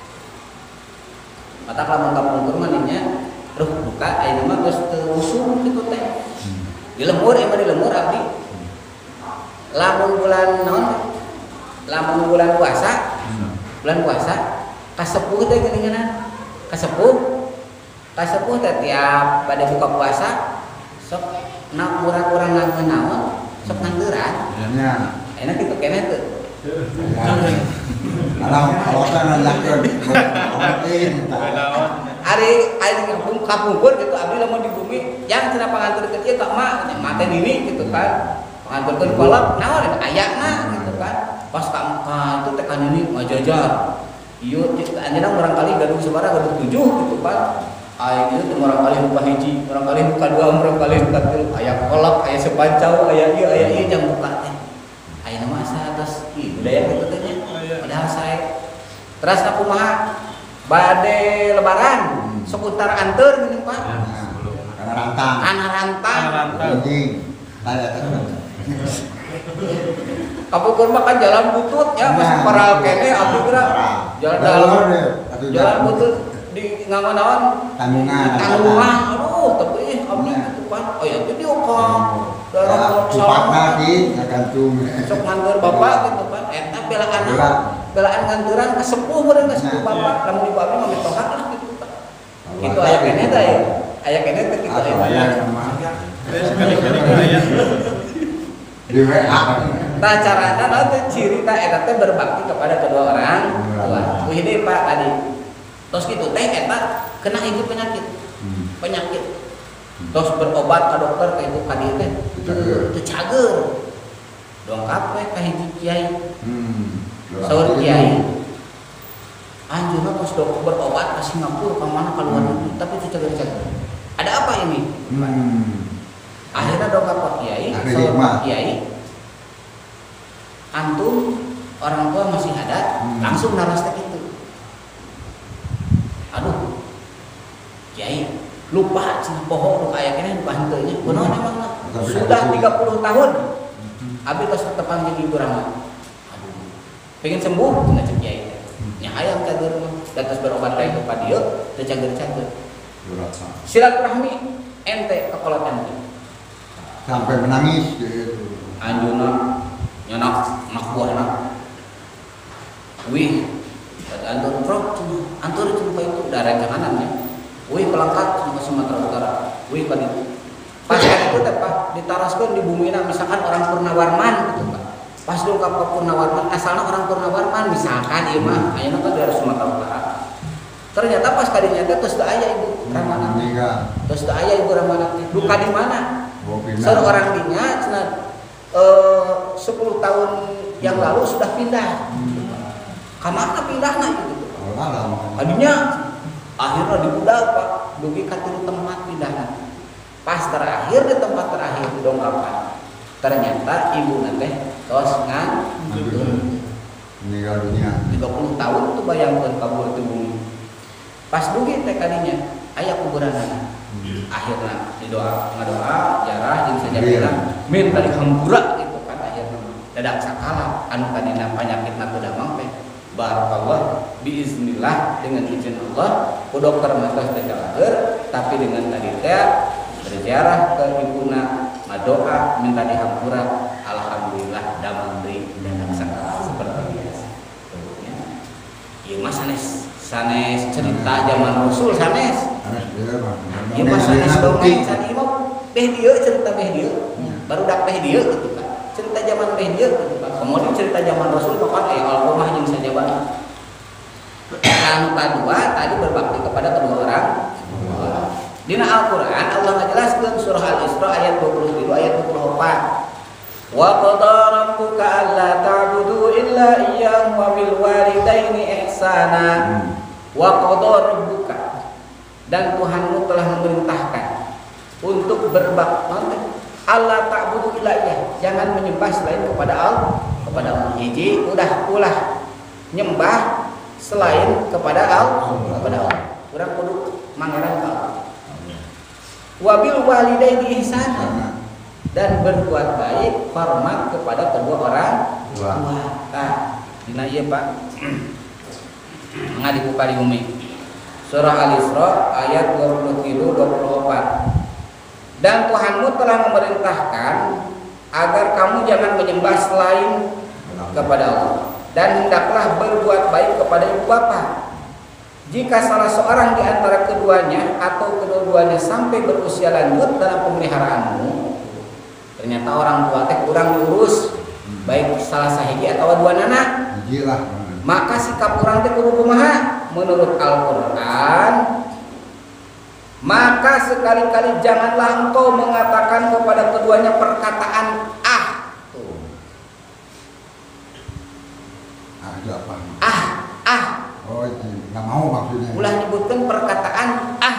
Mata lamun kapungkur maninya ruh buka ayeuna mah geus teu usum kitu teh. Di lembur emang di lembur abdi. Lamun bulan naon? Lamun bulan puasa. Bulan puasa kasepuh teh geuningan. Kasepuh. Kasepuh teh tiap pada buka puasa sok na urang-urang nganggeun naon? Sok ngangeuran. Nya. Enak kitu keneh teu. Kalau kalau kan lakukan, hari hari kampung kampungkur gitu abdi lamun di bumi yang cenah panganturkeun ieu ka mak mate dini gitu kan panganturkeun kolot naon ayana gitu kan pas ka ka teh ka nini ngajajar ieu anjeunna urang kali gaduh sabaraha gaduh tujuh gitu kan aya ieu teh urang kali lupa hiji urang kali lupa dua urang kali lupa tilu aya kolot aya sepancau aya ieu aya ieu jang buka teh ayeuna mah asa atas ieu budaya kitu teh padahal saya terus kumaha bade lebaran hmm. Sok utar anteur geuning Pak. Kana rantang. Kana rantang. Anjing. Taya Kapungkur mah kan jalan butut ya masih paral kene abdi geura. Jalan dalam. Jalan butut di nganaon? Tanggungan. Tanggungan. Aduh, tapi abdi kitu kan. Oh ya jadi okong. Darah cupatna di ngagantung. Sok nganteur bapak gitu kan. Eta bela anak. Belaan nganturan ke sepuh meureun ka sepuh bapak. Lamun ibu abdi mah mitohan lah gitu. Itu aya keneh teh ya. Aya keneh teh kitu aya. Sekali-kali aya. Di W A. Tah carana naon teh ciri teh eta teh berbakti kepada kedua orang tua. Kuhide Pak tadi. Tos kitu teh eta kena hiji penyakit. Penyakit. Tos berobat ka dokter ka ibu ka dieu teh teu cager. Dongkap we ka hiji kiai. Hmm. Saur kiai. Anjeunna pas dokter berobat ka Singapura ka mana ka luar negeri tapi teu cager-cager. Ada apa ini? Hmm. Akhirnya dongkap Pak Kiai, saur Pak Kiai. Antum orang tua masih ada, hmm. langsung naras teh kitu. Aduh. Kiai, lupa cenah poho nu aya keneh nu henteu nya. Kunaon emang mah? Sudah tiga puluh tahun. Abi tos tepang jeung ibu Rama. Aduh. Pengen sembuh cenah cek Kiai teh. Nya hayang cager mah, dados berobat teh ka dieu teu cager-cager. Silaturahmi ente kakolot ente. Sampai menangis gitu. Anjuna nyanak anak buahna. Wih, kata antur prok, antur cuma itu darah janganan ya. Wih, diparoskeun di bumi misalkan orang Purnawarman gitu Pak. Pas dongkap ke Purnawarman asalna orang Purnawarman misalkan ieu mah ayeuna kan dari Sumatera Utara. Ternyata pas kadinya teh geus teu aya ibu Ramana. Geus teu aya ibu Ramana teh. Duka di mana? Saur orang dinya cenah eh sepuluh tahun yang lalu sudah pindah. Ka mana pindahna gitu. Kadinya akhirnya di budal Pak, dugi ka tilu tempat pindahna. Pas terakhir di tempat terakhir di dongkapan. Ternyata ibu teh tos ngan meninggal dunia tiga puluh tahun tuh bayangkeun kabur teu bumi. Pas dugi teh kadinya aya kuburanna. Akhirnya didoa ngadoa jarah jeung sajabina min tadi hampura gitu kan akhirnya dadak sakala anu kadina panyakitna teu damang teh barakallah biiznillah dengan izin Allah ku dokter mah teh teh tapi dengan tadi teh berziarah ke ibuna ngadoa minta dihampura alhamdulillah damang deui dadak sakala seperti biasa. Ieu mah sanes sanes cerita zaman Rasul sanes. Ieu mah sanes dongeng sanes mah beh dieu cerita beh dieu. Barudak beh dieu gitu kan. Cerita zaman beh dieu gitu kan. Kemudian cerita zaman Rasul papan aya alqomah jeung sajabana. Anu kadua tadi berbakti kepada kedua orang. Dina Al-Qur'an Allah ngajelaskeun surah Al-Isra ayat dua puluh tiga ayat dua puluh empat. Wa qadara rabbuka alla ta'budu illa iyyahu wa bil walidaini ihsana. Wa qadara rabbuka dan Tuhanmu telah memerintahkan untuk berbakti Allah ta'budu illa iyyah, jangan menyembah selain kepada Allah, kepada Allah. Hiji udah ulah nyembah selain kepada Allah, kepada Allah. Urang kudu mangeran ka Allah. Wa bil walidaini ihsana dan berbuat baik hormat kepada kedua orang tua. Nah, dina ieu Pak. Ngadi ku pariumi. Surah Al-Isra ayat dua puluh tiga dua puluh empat. Dan Tuhanmu telah memerintahkan agar kamu jangan menyembah selain kepada Allah dan hendaklah berbuat baik kepada ibu bapa. Jika salah seorang di antara keduanya atau kedua-duanya sampai berusia lanjut dalam pemeliharaanmu, ternyata orang tua teh kurang diurus, baik salah sahiji atau dua anak, maka sikap orang teh kudu kumaha? Menurut Al-Qur'an, maka sekali-kali janganlah engkau mengatakan kepada keduanya perkataan ah. Tuh. Ah, ah, ah. Oh, itu nggak mau maksudnya. Ulah nyebutkan perkataan ah.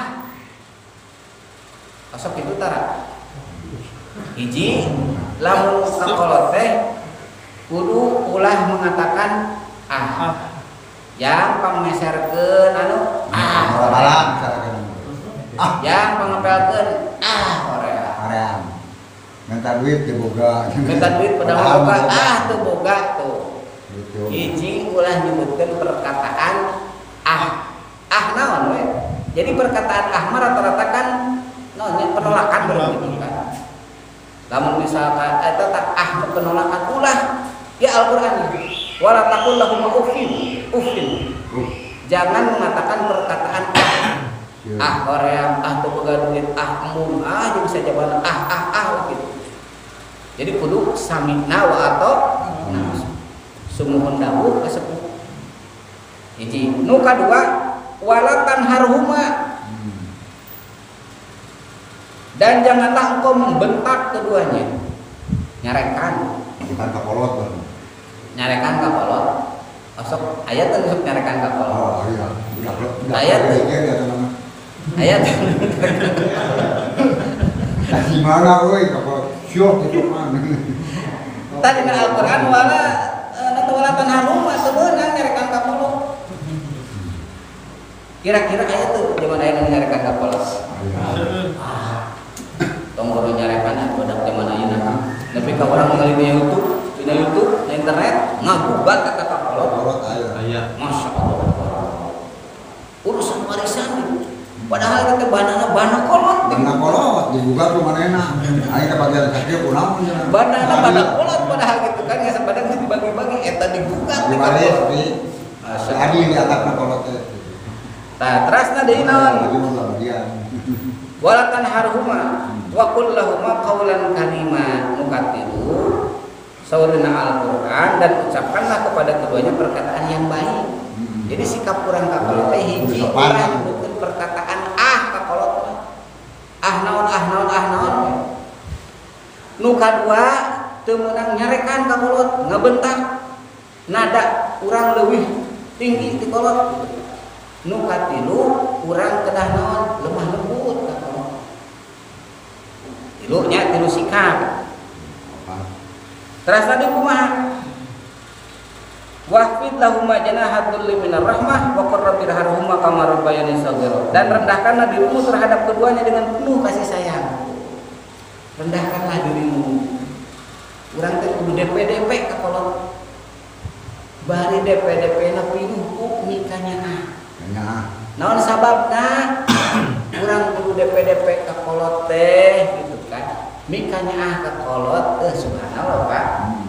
Asap itu tara. Hiji, lamun sakolot teh kudu ulah mengatakan ah. Yang pangmeserkeun anu ah. Balang misalkan. Ah, yang pangepelkeun ah korea. Korea. Minta duit teu boga. Minta duit padahal boga ah teu boga tuh. Gitu. Hiji ulah nyebutkeun perkataan ah. Ah naon we? Jadi perkataan ah mah rata-rata kan naon penolakan berarti kan. Lamun misalkan eta tak ah penolakan ulah ya Al-Qur'an. Wala taqul lahum uffin. Uffin. Jangan mengatakan perkataan ah. Ah korea ah teu boga duit ah mung ah jeung sajabana ah ah ah gitu. Jadi kudu samina wa atau sumuhun dawuh kasepuh. Hiji, nu kadua wala tanharhuma. Dan janganlah engkau membentak keduanya. Nyarekan. Bukan kapolot kan. Nyarekan kapolot. Osok ayat kan sok nyarekan kapolot. Oh iya. Ayat ayat kasih mana woi kapolot. Syok itu kan. Tadi na Al-Qur'an wala natu wala tanharhuma sebenarnya nyarekan kapolot. Kira-kira ayat tuh zaman aya nyarekan kapolot. Tong baru nyarekan budak zaman ayeuna. Tapi ka urang ningali di YouTube, di YouTube, di internet ngagubat kata kapolot. Kapolot aya. Masya Allah. Urusan warisan padahal kita banana bana kolot. Bana kolot digugat ku manehna. Aing kebagian sakit kunaon cenah. Banana bana kolot padahal gitu kan ya sepadang dibagi-bagi eta digugat di Diwaris kapolot. di Adi di atapna kolot teh. Tah, terasna deui naon? wala tanharhuma wa qul lahuma qawlan karima. Nukatilu saurina Al-Qur'an dan ucapkanlah kepada keduanya perkataan yang baik. Jadi sikap urang ka kolot teh hiji urang nyebutkeun perkataan ah ka kolot. Ah naon ah naon ah naon. Nu kadua teu meunang nyarekan ka kolot, ngabentak. Nada urang leuwih tinggi ti kolot. Nu katilu urang kedah naon lemah lembut ka kolot. Tilu nya tilu sikap. Terus tadi kumaha? Wahfid lahumma janahatul minar rahmah wa qur rabbi irhamhuma kama rabbayani shaghira. Dan rendahkanlah dirimu terhadap keduanya dengan penuh kasih sayang. Rendahkanlah dirimu. Urang teh kudu D P D P ka kolot. Bari D P D P na pinuh ku mikanya ah. Nya. Naon sababna? Urang kudu D P D P ka kolot teh gitu kan. Mikanya ah ka kolot teh subhanallah Pak.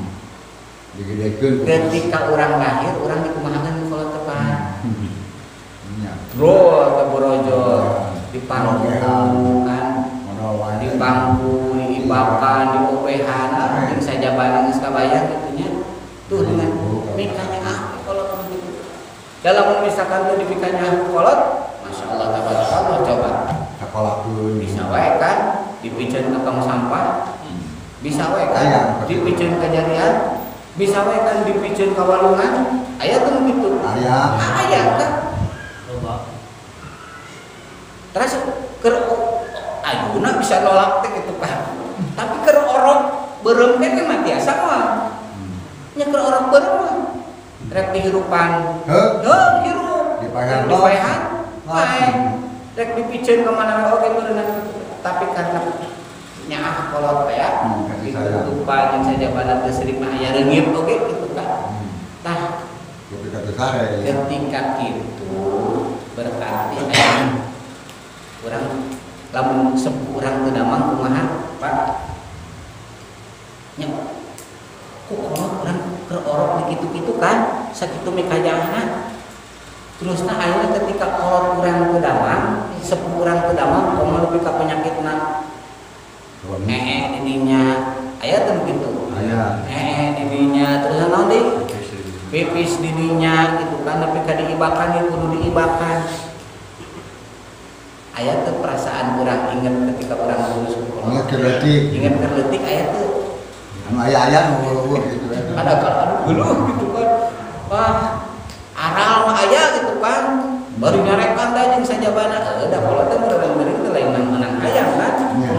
Ketika orang lahir, orang dikumahakan kalau tepat. Bro, ke borojo, dipangku kan, dipangku, diibakan, diopehan, yang saja barang sekabayar gitunya. Tuh dengan mikanya ah kolot begitu. Dalam misalkan tuh dipikanya kolot, masya Allah tabarakallah coba. Bisa wae kan, dipijen ke tong sampah, bisa wae kan, dipijen ke jarian. Bisa wae kan dipijeun ka walungan, aya teh kitu. Aya. Aya kan. Loba. Terus keur ayeuna bisa nolak teh kitu kan. Tapi keur orok beureum teh mah biasa mah. Nya keur orok beureum mah. Rek dihirupan. Heuh, hirup. Dipaehan. Dipaehan. Pae. Rek dipijeun ka mana oge beureunna. Tapi karena nyaah kolot ya, itu lupa yang saja pada tersering mah aya reungit oge gitu kan. Tah ketika itu berarti aya urang lamun sepuh urang teu damang kumaha Pak? Nya ku kolot urang keur orok dikitu-kitu kan, sakitu mikajahna. Terusna ayeuna ketika kolot urang teu damang, sepuh urang teu damang komo lebih ka penyakitna. Eh didinya aya teh gitu. Aya. Eh didinya terus naon deui? Pipis didinya gitu kan tapi ka diibakan ieu kudu diibakan. Aya teh perasaan urang inget ketika urang ngurus kolot. Inget kerleutik. Inget kerleutik aya teh. Anu aya-aya nu gitu kan. Ada kalau geuluh gitu kan. Wah, aral mah aya gitu kan. Baru nyarekan teh jeung sajabana da kolot teh meureun-meureun teh lain menang aya kan.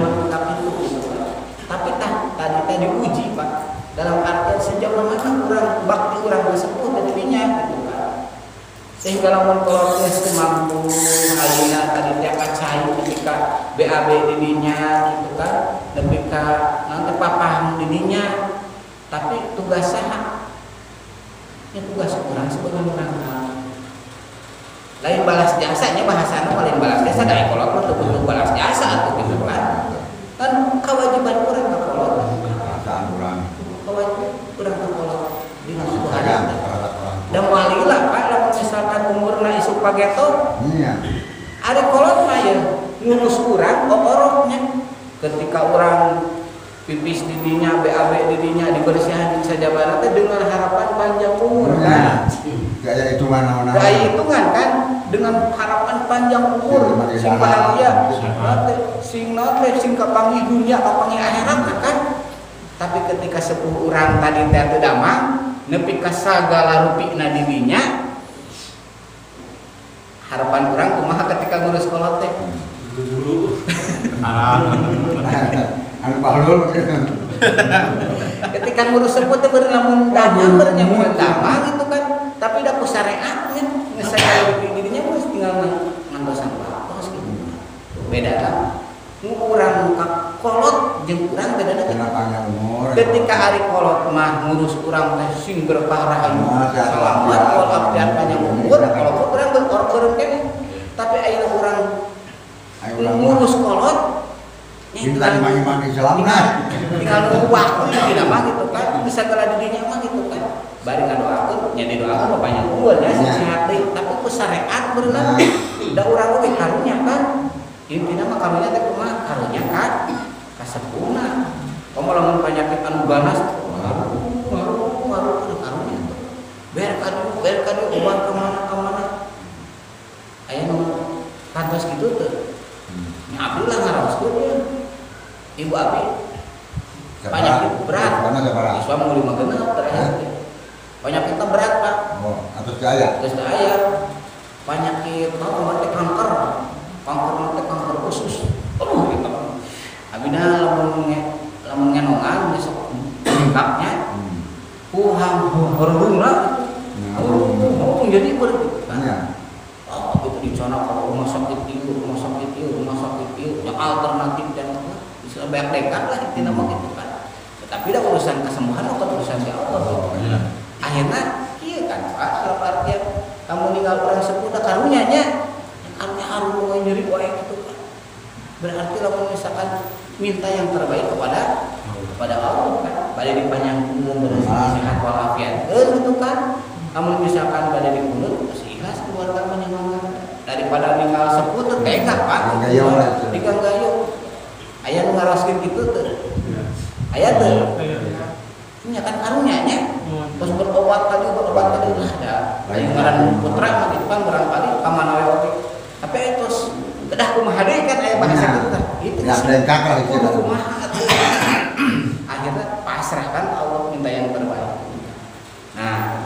Tapi tah tadi tadi diuji Pak dalam artian sejauh mana kurang bakti kurang sesepuh dirinya gitu kan sehingga lamun kolot geus mampu ayeuna tadi teh kacai ketika B A B dirinya gitu kan lebih ka nanti papaham dirinya tapi tugas saha ya tugas kurang sebagai orang lain balas jasanya bahasana paling balas jasa dari kolot mah teu balas jasa atuh gitu kan kan kewajiban orang ka kolot perasaan urang kewajiban urang ka kolot dina suku ada dan walilah Pak lamun misalkan umurna isuk pageto iya ada kolot mah ya ngurus urang oroknya ketika orang pipis didinya B A B didinya dibersihan sajabana teh dengan harapan panjang umur kan gaya hitungan naon gaya hitungan kan dengan harapan panjang umur sing bahagia sing nate sing kapangi dunia kapangi akhirat kan tapi ketika sepuh urang tadi teh teu damang nepi ka sagala rupina dirinya harapan urang kumaha ketika ngurus kolot teh dulu anu bahlul ketika ngurus sepuh teh beureuh lamun dagang beureuh nyamun damang gitu kan tapi da ku syariatnya ngesaya dirinya mah tinggal ngantosan patos gitu beda kan urang ka kolot jeung urang bedana panjang umur ketika ari kolot mah ngurus urang teh sing berparah selamat wal afiat panjang umur kalau urang berkorban kene tapi ayeuna urang ngurus kolot tinggal iman Islam nah tinggal waktu dina mah gitu kan bisa kala didinya mah gitu kan bari ngadoakeun nya didoakeun panjang umur nya sehat deui tapi ku syariat beunang da urang oge karunya kan intina mah karunya teh kumaha karunya kan kasepuna komo lamun penyakit anu ganas ngaruh ngaruh ngaruh karunya ber kadu ber kadu obat kemana kemana aya nu kantos kitu teh nya abdi lah ngaraoskeun dia ibu abdi penyakit berat siswa mau lima genep terakhir penyakit berat pak oh atus daya atus daya penyakit naon mah kanker kanker mah kanker usus aduh itu abina lamun lamun ngenongan besok lengkapnya puhang hororuna oh jadi bertanya oh itu di sana kalau rumah sakit itu rumah sakit itu rumah sakit itu yang alternatif dan bisa banyak dekat lah itu nama gitu kan tetapi dah urusan kesembuhan atau urusan si Allah gitu. Akhirnya iya kan Pak dalam artian kamu tinggal orang sepuh dah karunya nya karunya harum mau nyeri wae gitu kan berarti lamun misalkan minta yang terbaik kepada kepada Allah kan pada dipanjang umur bersehat sehat walafiat eh gitu kan namun misalkan pada dikunut masih ikhlas keluarga menyenangkan daripada ninggal sepuh teh tega Pak diganggayo aya nu ngaroskeun kitu teh aya teh nya kan karunya nya terus berobat tadi berobat tadi lah ada aya ngaran putra mah di Jepang barangkali ka mana we oge tapi terus kedah kumaha deui kan aya bahasa kitu teh itu ya berengkak lah itu akhirnya pasrahkan Allah minta yang terbaik. Nah,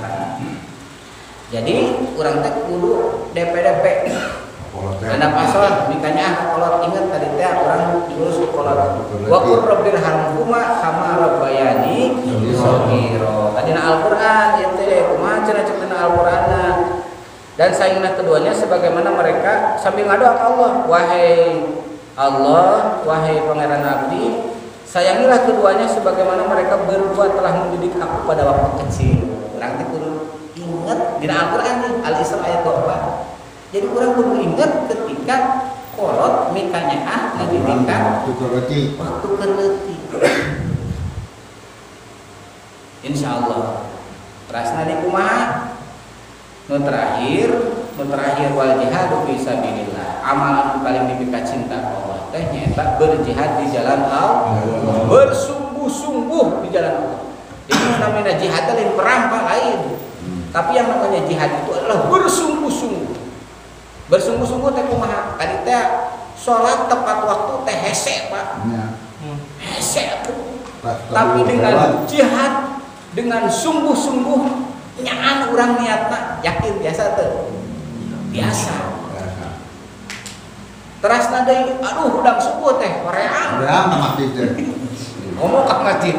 jadi orang teh kudu D P D P. Karena pasal mikanya kalau ingat tadi teh orang diurus kolot. Wa qur rabbil hamhuma kama rabbayani shaghira. Tadina Al-Qur'an ieu teh kumaha cenah ceuna Al-Qur'anna. Dan saingna keduanya sebagaimana mereka sambil ngadoa ke Allah, wahai Allah, wahai pangeran abdi, sayangilah keduanya sebagaimana mereka berdua telah mendidik aku pada waktu kecil. Orang itu kudu ingat di Al-Qur'an nih Al-Isra ayat dua puluh empat. Jadi orang kudu ingat ketika kolot mikanya ah ngadidikan waktu keleutik. Waktu keleutik. Insyaallah. Rasna di kumaha? Nu terakhir, nu terakhir wal jihad fi sabilillah. Amalan paling dipika cinta Allah teh nyaeta berjihad di jalan Allah. Bersungguh-sungguh di jalan Allah. Itu namanya jihad lain perang Pak lain. Tapi yang namanya jihad itu adalah bersungguh-sungguh. Bersungguh-sungguh teh kumaha? Tadi teh salat tepat waktu teh hese Pak. Hese tuh. Tapi dengan jihad dengan sungguh-sungguh nyaan orang niatna yakin biasa tuh biasa terasna deui aduh udang subuh teh horeang horeang mah mati teh ngomong kak ngajin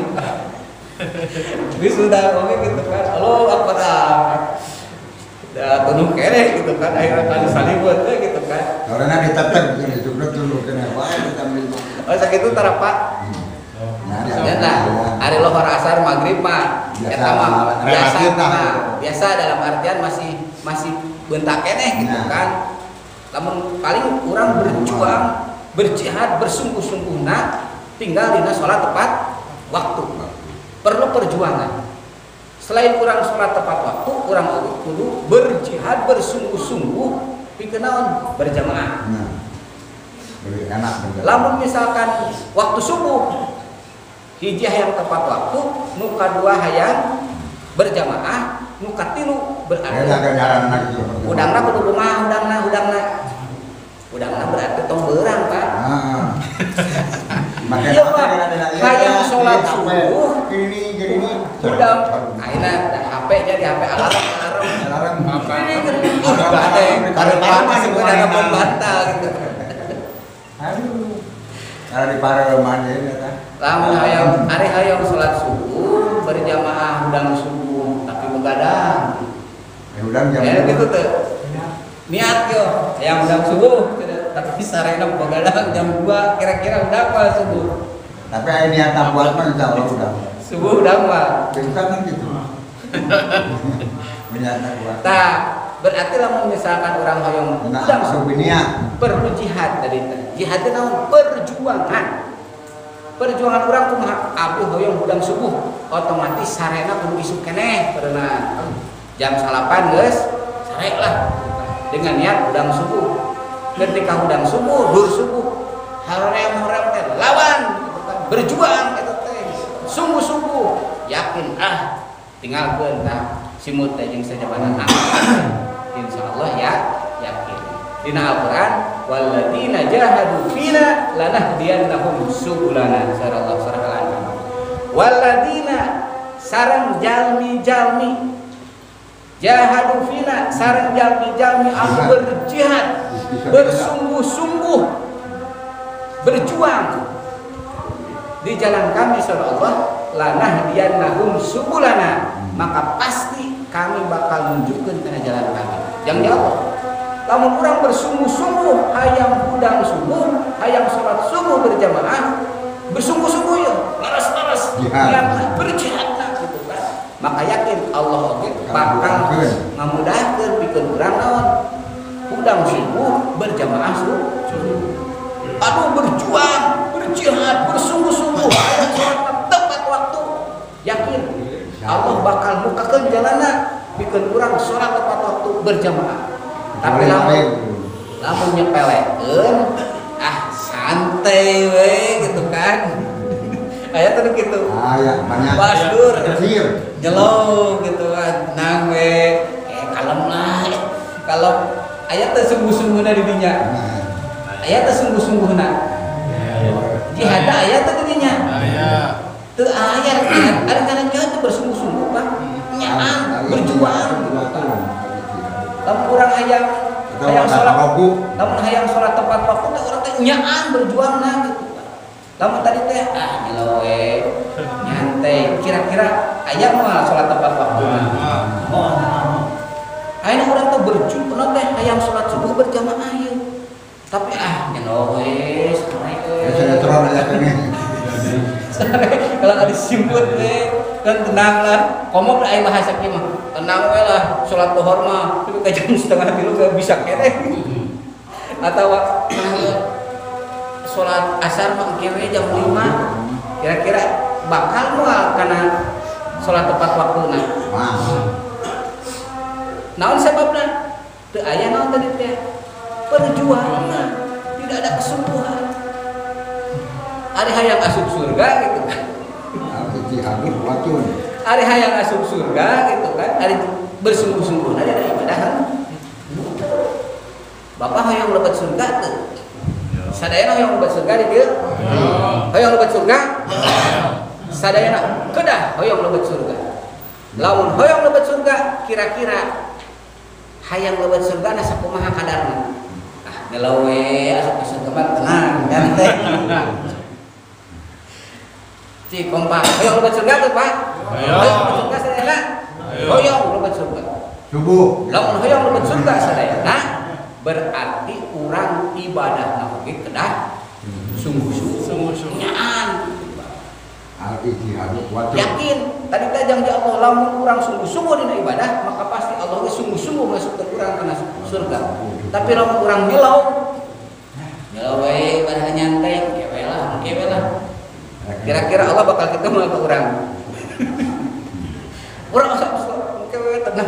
wisuda oke gitu kan halo apa dah dah tunuk kere gitu kan akhirnya kali salibut teh gitu kan karena ditetep gini juga dulu kena wae kita ambil oh sakitu tara Pak dan lah hari lohor asar maghrib mah eta mah biasa nah, biasa dalam artian masih masih bentak keneh gitu kan namun paling orang berjuang berjihad bersungguh-sungguh nah tinggal dina sholat tepat waktu perlu perjuangan selain orang sholat tepat waktu orang kudu berjihad bersungguh-sungguh pikenaon berjamaah enak lamun misalkan waktu subuh hijah yang tepat waktu, nuka dua hayang berjamaah, nuka tilu berarti. Udangna kudu kumaha udangna udangna. Udangna berarti tong beurang Pak. Heeh. Iya Pak. Hayang salat subuh ini jadi ini. Udang. Ayeuna H P jadi H P alarm alarm alarm apa. Enggak ada karena masih ada pembantal gitu. Aduh. Karena di para remaja ini kan. Lamun hayang hari hayang salat subuh berjamaah udang subuh tapi begadang. Ya udang jam. Ya gitu tuh. Niat yo hayang udang subuh tapi sarena begadang jam dua kira-kira udang mah subuh. Tapi aya niatan buat mah insyaallah udang. Subuh udang mah. Bisa kan gitu. Niatan buat. Tah, berarti lamun misalkan orang hayang udang subuh niat perlu jihad tadi. Jihad itu naon? Perjuangan. Perjuangan orang kumaha abdi hoyong udang subuh otomatis sarena kudu isuk keneh pernah jam salapan geus sare lah dengan niat udang subuh ketika udang subuh dur subuh harem harem teh lawan berjuang eta teh sungguh-sungguh yakin ah tinggalkeun tah simut teh jeung sajabanan insyaallah ya yakin dina Al-Qur'an walladzina jahadu fina lanahdiyannahum subulana sareng Allah surah Al-An'am walladzina sareng jalmi-jalmi jahadu fina sareng jalmi-jalmi anu berjihad bersungguh-sungguh berjuang di jalan kami surah Allah lanahdiyannahum subulana maka pasti kami bakal nunjukkeun kana jalan kami yang jawab lamun urang bersungguh-sungguh hayang budang subuh hayang salat subuh berjamaah bersungguh-sungguh ya laras-laras niatna berjihadna gitu kan maka yakin Allah oge bakal ngamudahkeun pikeun urang naon budang subuh berjamaah subuh aduh berjuang berjihad bersungguh-sungguh hayang salat tepat waktu yakin Allah bakal mukakeun jalanna pikeun urang salat tepat waktu berjamaah tapi lamun lamun nyepelekeun ah santai we gitu kan aya teh gitu aya banyak basdur kecil nyelo gitu kan nang we eh kalem lah kalau aya teh sungguh-sungguhna di dinya aya teh sungguh-sungguhna jihad aya teh di dinya aya teu aya jihad ada kana jihad teh bersungguh-sungguh Pak nyaan berjuang lamun urang hayang hayang salat lamun hayang salat tepat waktu teh urang teh nyaan berjuang nah gitu lamun tadi teh ah nyelo we nyantai kira-kira aya moal salat tepat waktu oh ayeuna urang teh berjuang teh hayang salat subuh berjamaah ieu tapi ah nyelo we sare we sinetron aya kene kalau ada simput teh kan tenang lah komo da aya bahasa kieu mah tenang we lah salat zuhur mah tapi ka jam setengah tilu gak bisa kene atawa salat asar mah kieu jam lima kira-kira bakal moal kana salat tepat waktuna naon sababna teu aya naon tadi teh perjuangan tidak ada kesungguhan ari hayang asup surga gitu kan jihadul wacun ari hayang asup surga gitu kan ari bersungguh-sungguh ada ibadah Bapak hayang lebat surga teu sadayana hayang lebat surga di dieu hayang lebat surga sadayana kedah hayang lebat surga lamun hayang lebat surga kira-kira hayang lebat surga na sakumaha kadarna ah geuleuh we asup surga mah tenang nyantai si kompak hoyong lebat surga tuh Pak hoyong lebat surga sadayana hoyong lebat surga subuh lamun hoyong lebat surga sadayana berarti urang ibadahna oge kedah sungguh-sungguh nyaan al-ijtihadul wacun yakin tadi teh janji Allah lamun urang sungguh-sungguh dina ibadah maka pasti Allah ge sungguh-sungguh masukkeun urang kana surga tapi lamun urang nyelau nyelau we ibadah nyantai kewe lah kewe lah kira-kira Allah bakal ketemu ke orang orang asal kewe tenang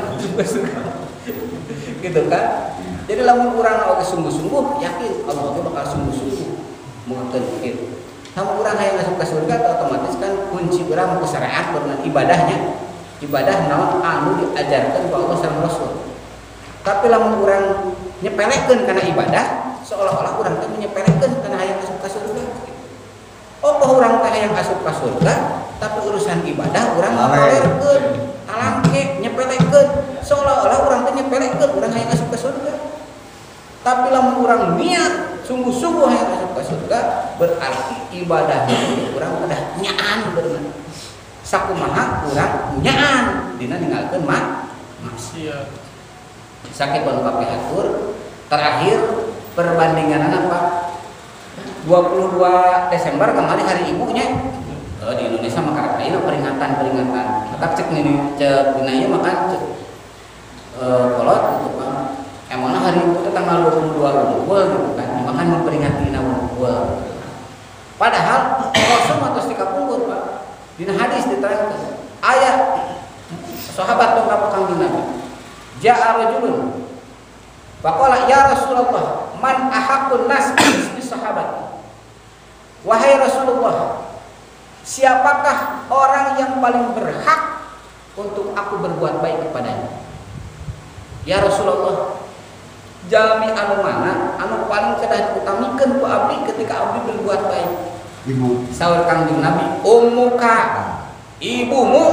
gitu kan jadi lamun urang oge sungguh-sungguh yakin Allah bakal sungguh-sungguh muakeun kitu lamun urang hayang masuk ke surga otomatis kan kunci urang ku syariat berna ibadahnya ibadah naon anu diajarkeun ku Allah sareng Rasul tapi lamun urang nyepelekeun kana ibadah seolah-olah urang teh nyepelekeun kana hayang masuk ke surga oh orang teh yang asup ka surga tapi urusan ibadah urang ngalerkeun talangke nyepelekeun seolah-olah urang teh nyepelekeun urang hayang asup ka surga tapi lamun urang niat sungguh-sungguh hayang asup ka surga berarti ibadah urang kedah nyaan bener sakumaha urang nyaan dina ninggalkeun maksiat sakepun papihatur terakhir perbandingan apa dua puluh dua Desember kemarin hari ibunya oh, di Indonesia maka ayeuna peringatan-peringatan maka cek ini cek dina ieu maka cek eh kolot gitu kan emangna hari ibu itu tanggal dua puluh dua unggul gitu kan maka memperingati dina unggul padahal Rasul atus tiga puluh Pak dina hadis diterangkeun aya sahabat dongkap ka Nabi ja'a rajulun faqala ya Rasulullah man ahaqqun nas bi sahabat. Wahai Rasulullah, siapakah orang yang paling berhak untuk aku berbuat baik kepadanya? Ya Rasulullah, jalmi anu mana anu paling kedah diutamikeun ku abdi ketika abdi berbuat baik? Ibu. Saur Kangjeng Nabi, ummuka, ibumu.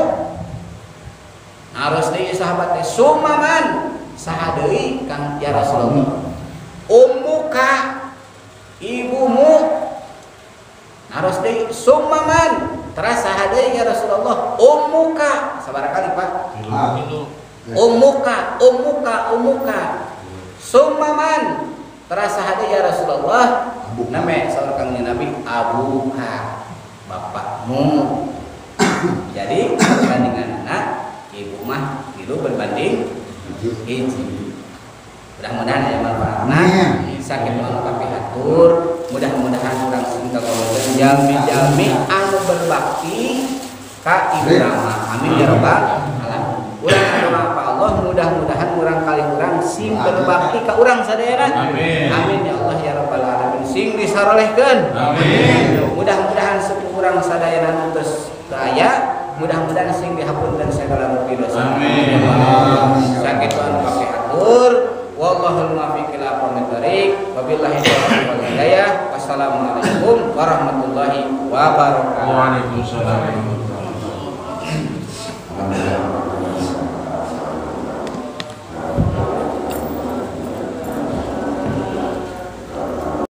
Harus deui sahabat teh sumaman, saha deui Kang ya Rasulullah? Ummuka, ibumu. Harus deui sumaman, terasa saha deui ya Rasulullah? Ummuka. Sabaraha kali Pak? Ummuka, ummuka, ummuka. Sumaman, terasa saha deui ya Rasulullah? Name saur Kangjeng Nabi, abuka, bapakmu. Jadi perbandingan anak ibu mah itu berbanding hiji. Mudah-mudahan ya manfaatna sakit anu kapihatur, mudah-mudahan urang sing kagolong jalmi-jalmi anu berbakti ka ibu rama. Amin ya rabbal alamin. Urang anu apa Allah, mudah-mudahan urang kali urang sing berbakti ka urang sadayana. Amin. Amin ya Allah ya rabbal alamin. Sing disarolehkeun. Amin. Mudah-mudahan sepuh urang sadayana nu geus aya, mudah-mudahan sing dihapunkeun segala rupi dosa. Amin. Sakit anu kapihatur, wallahul muwaffiq ila aqwamit thoriq, wabillahi taufiq wal hidayah. Wassalamualaikum warahmatullahi wabarakatuh. Waalaikumsalam.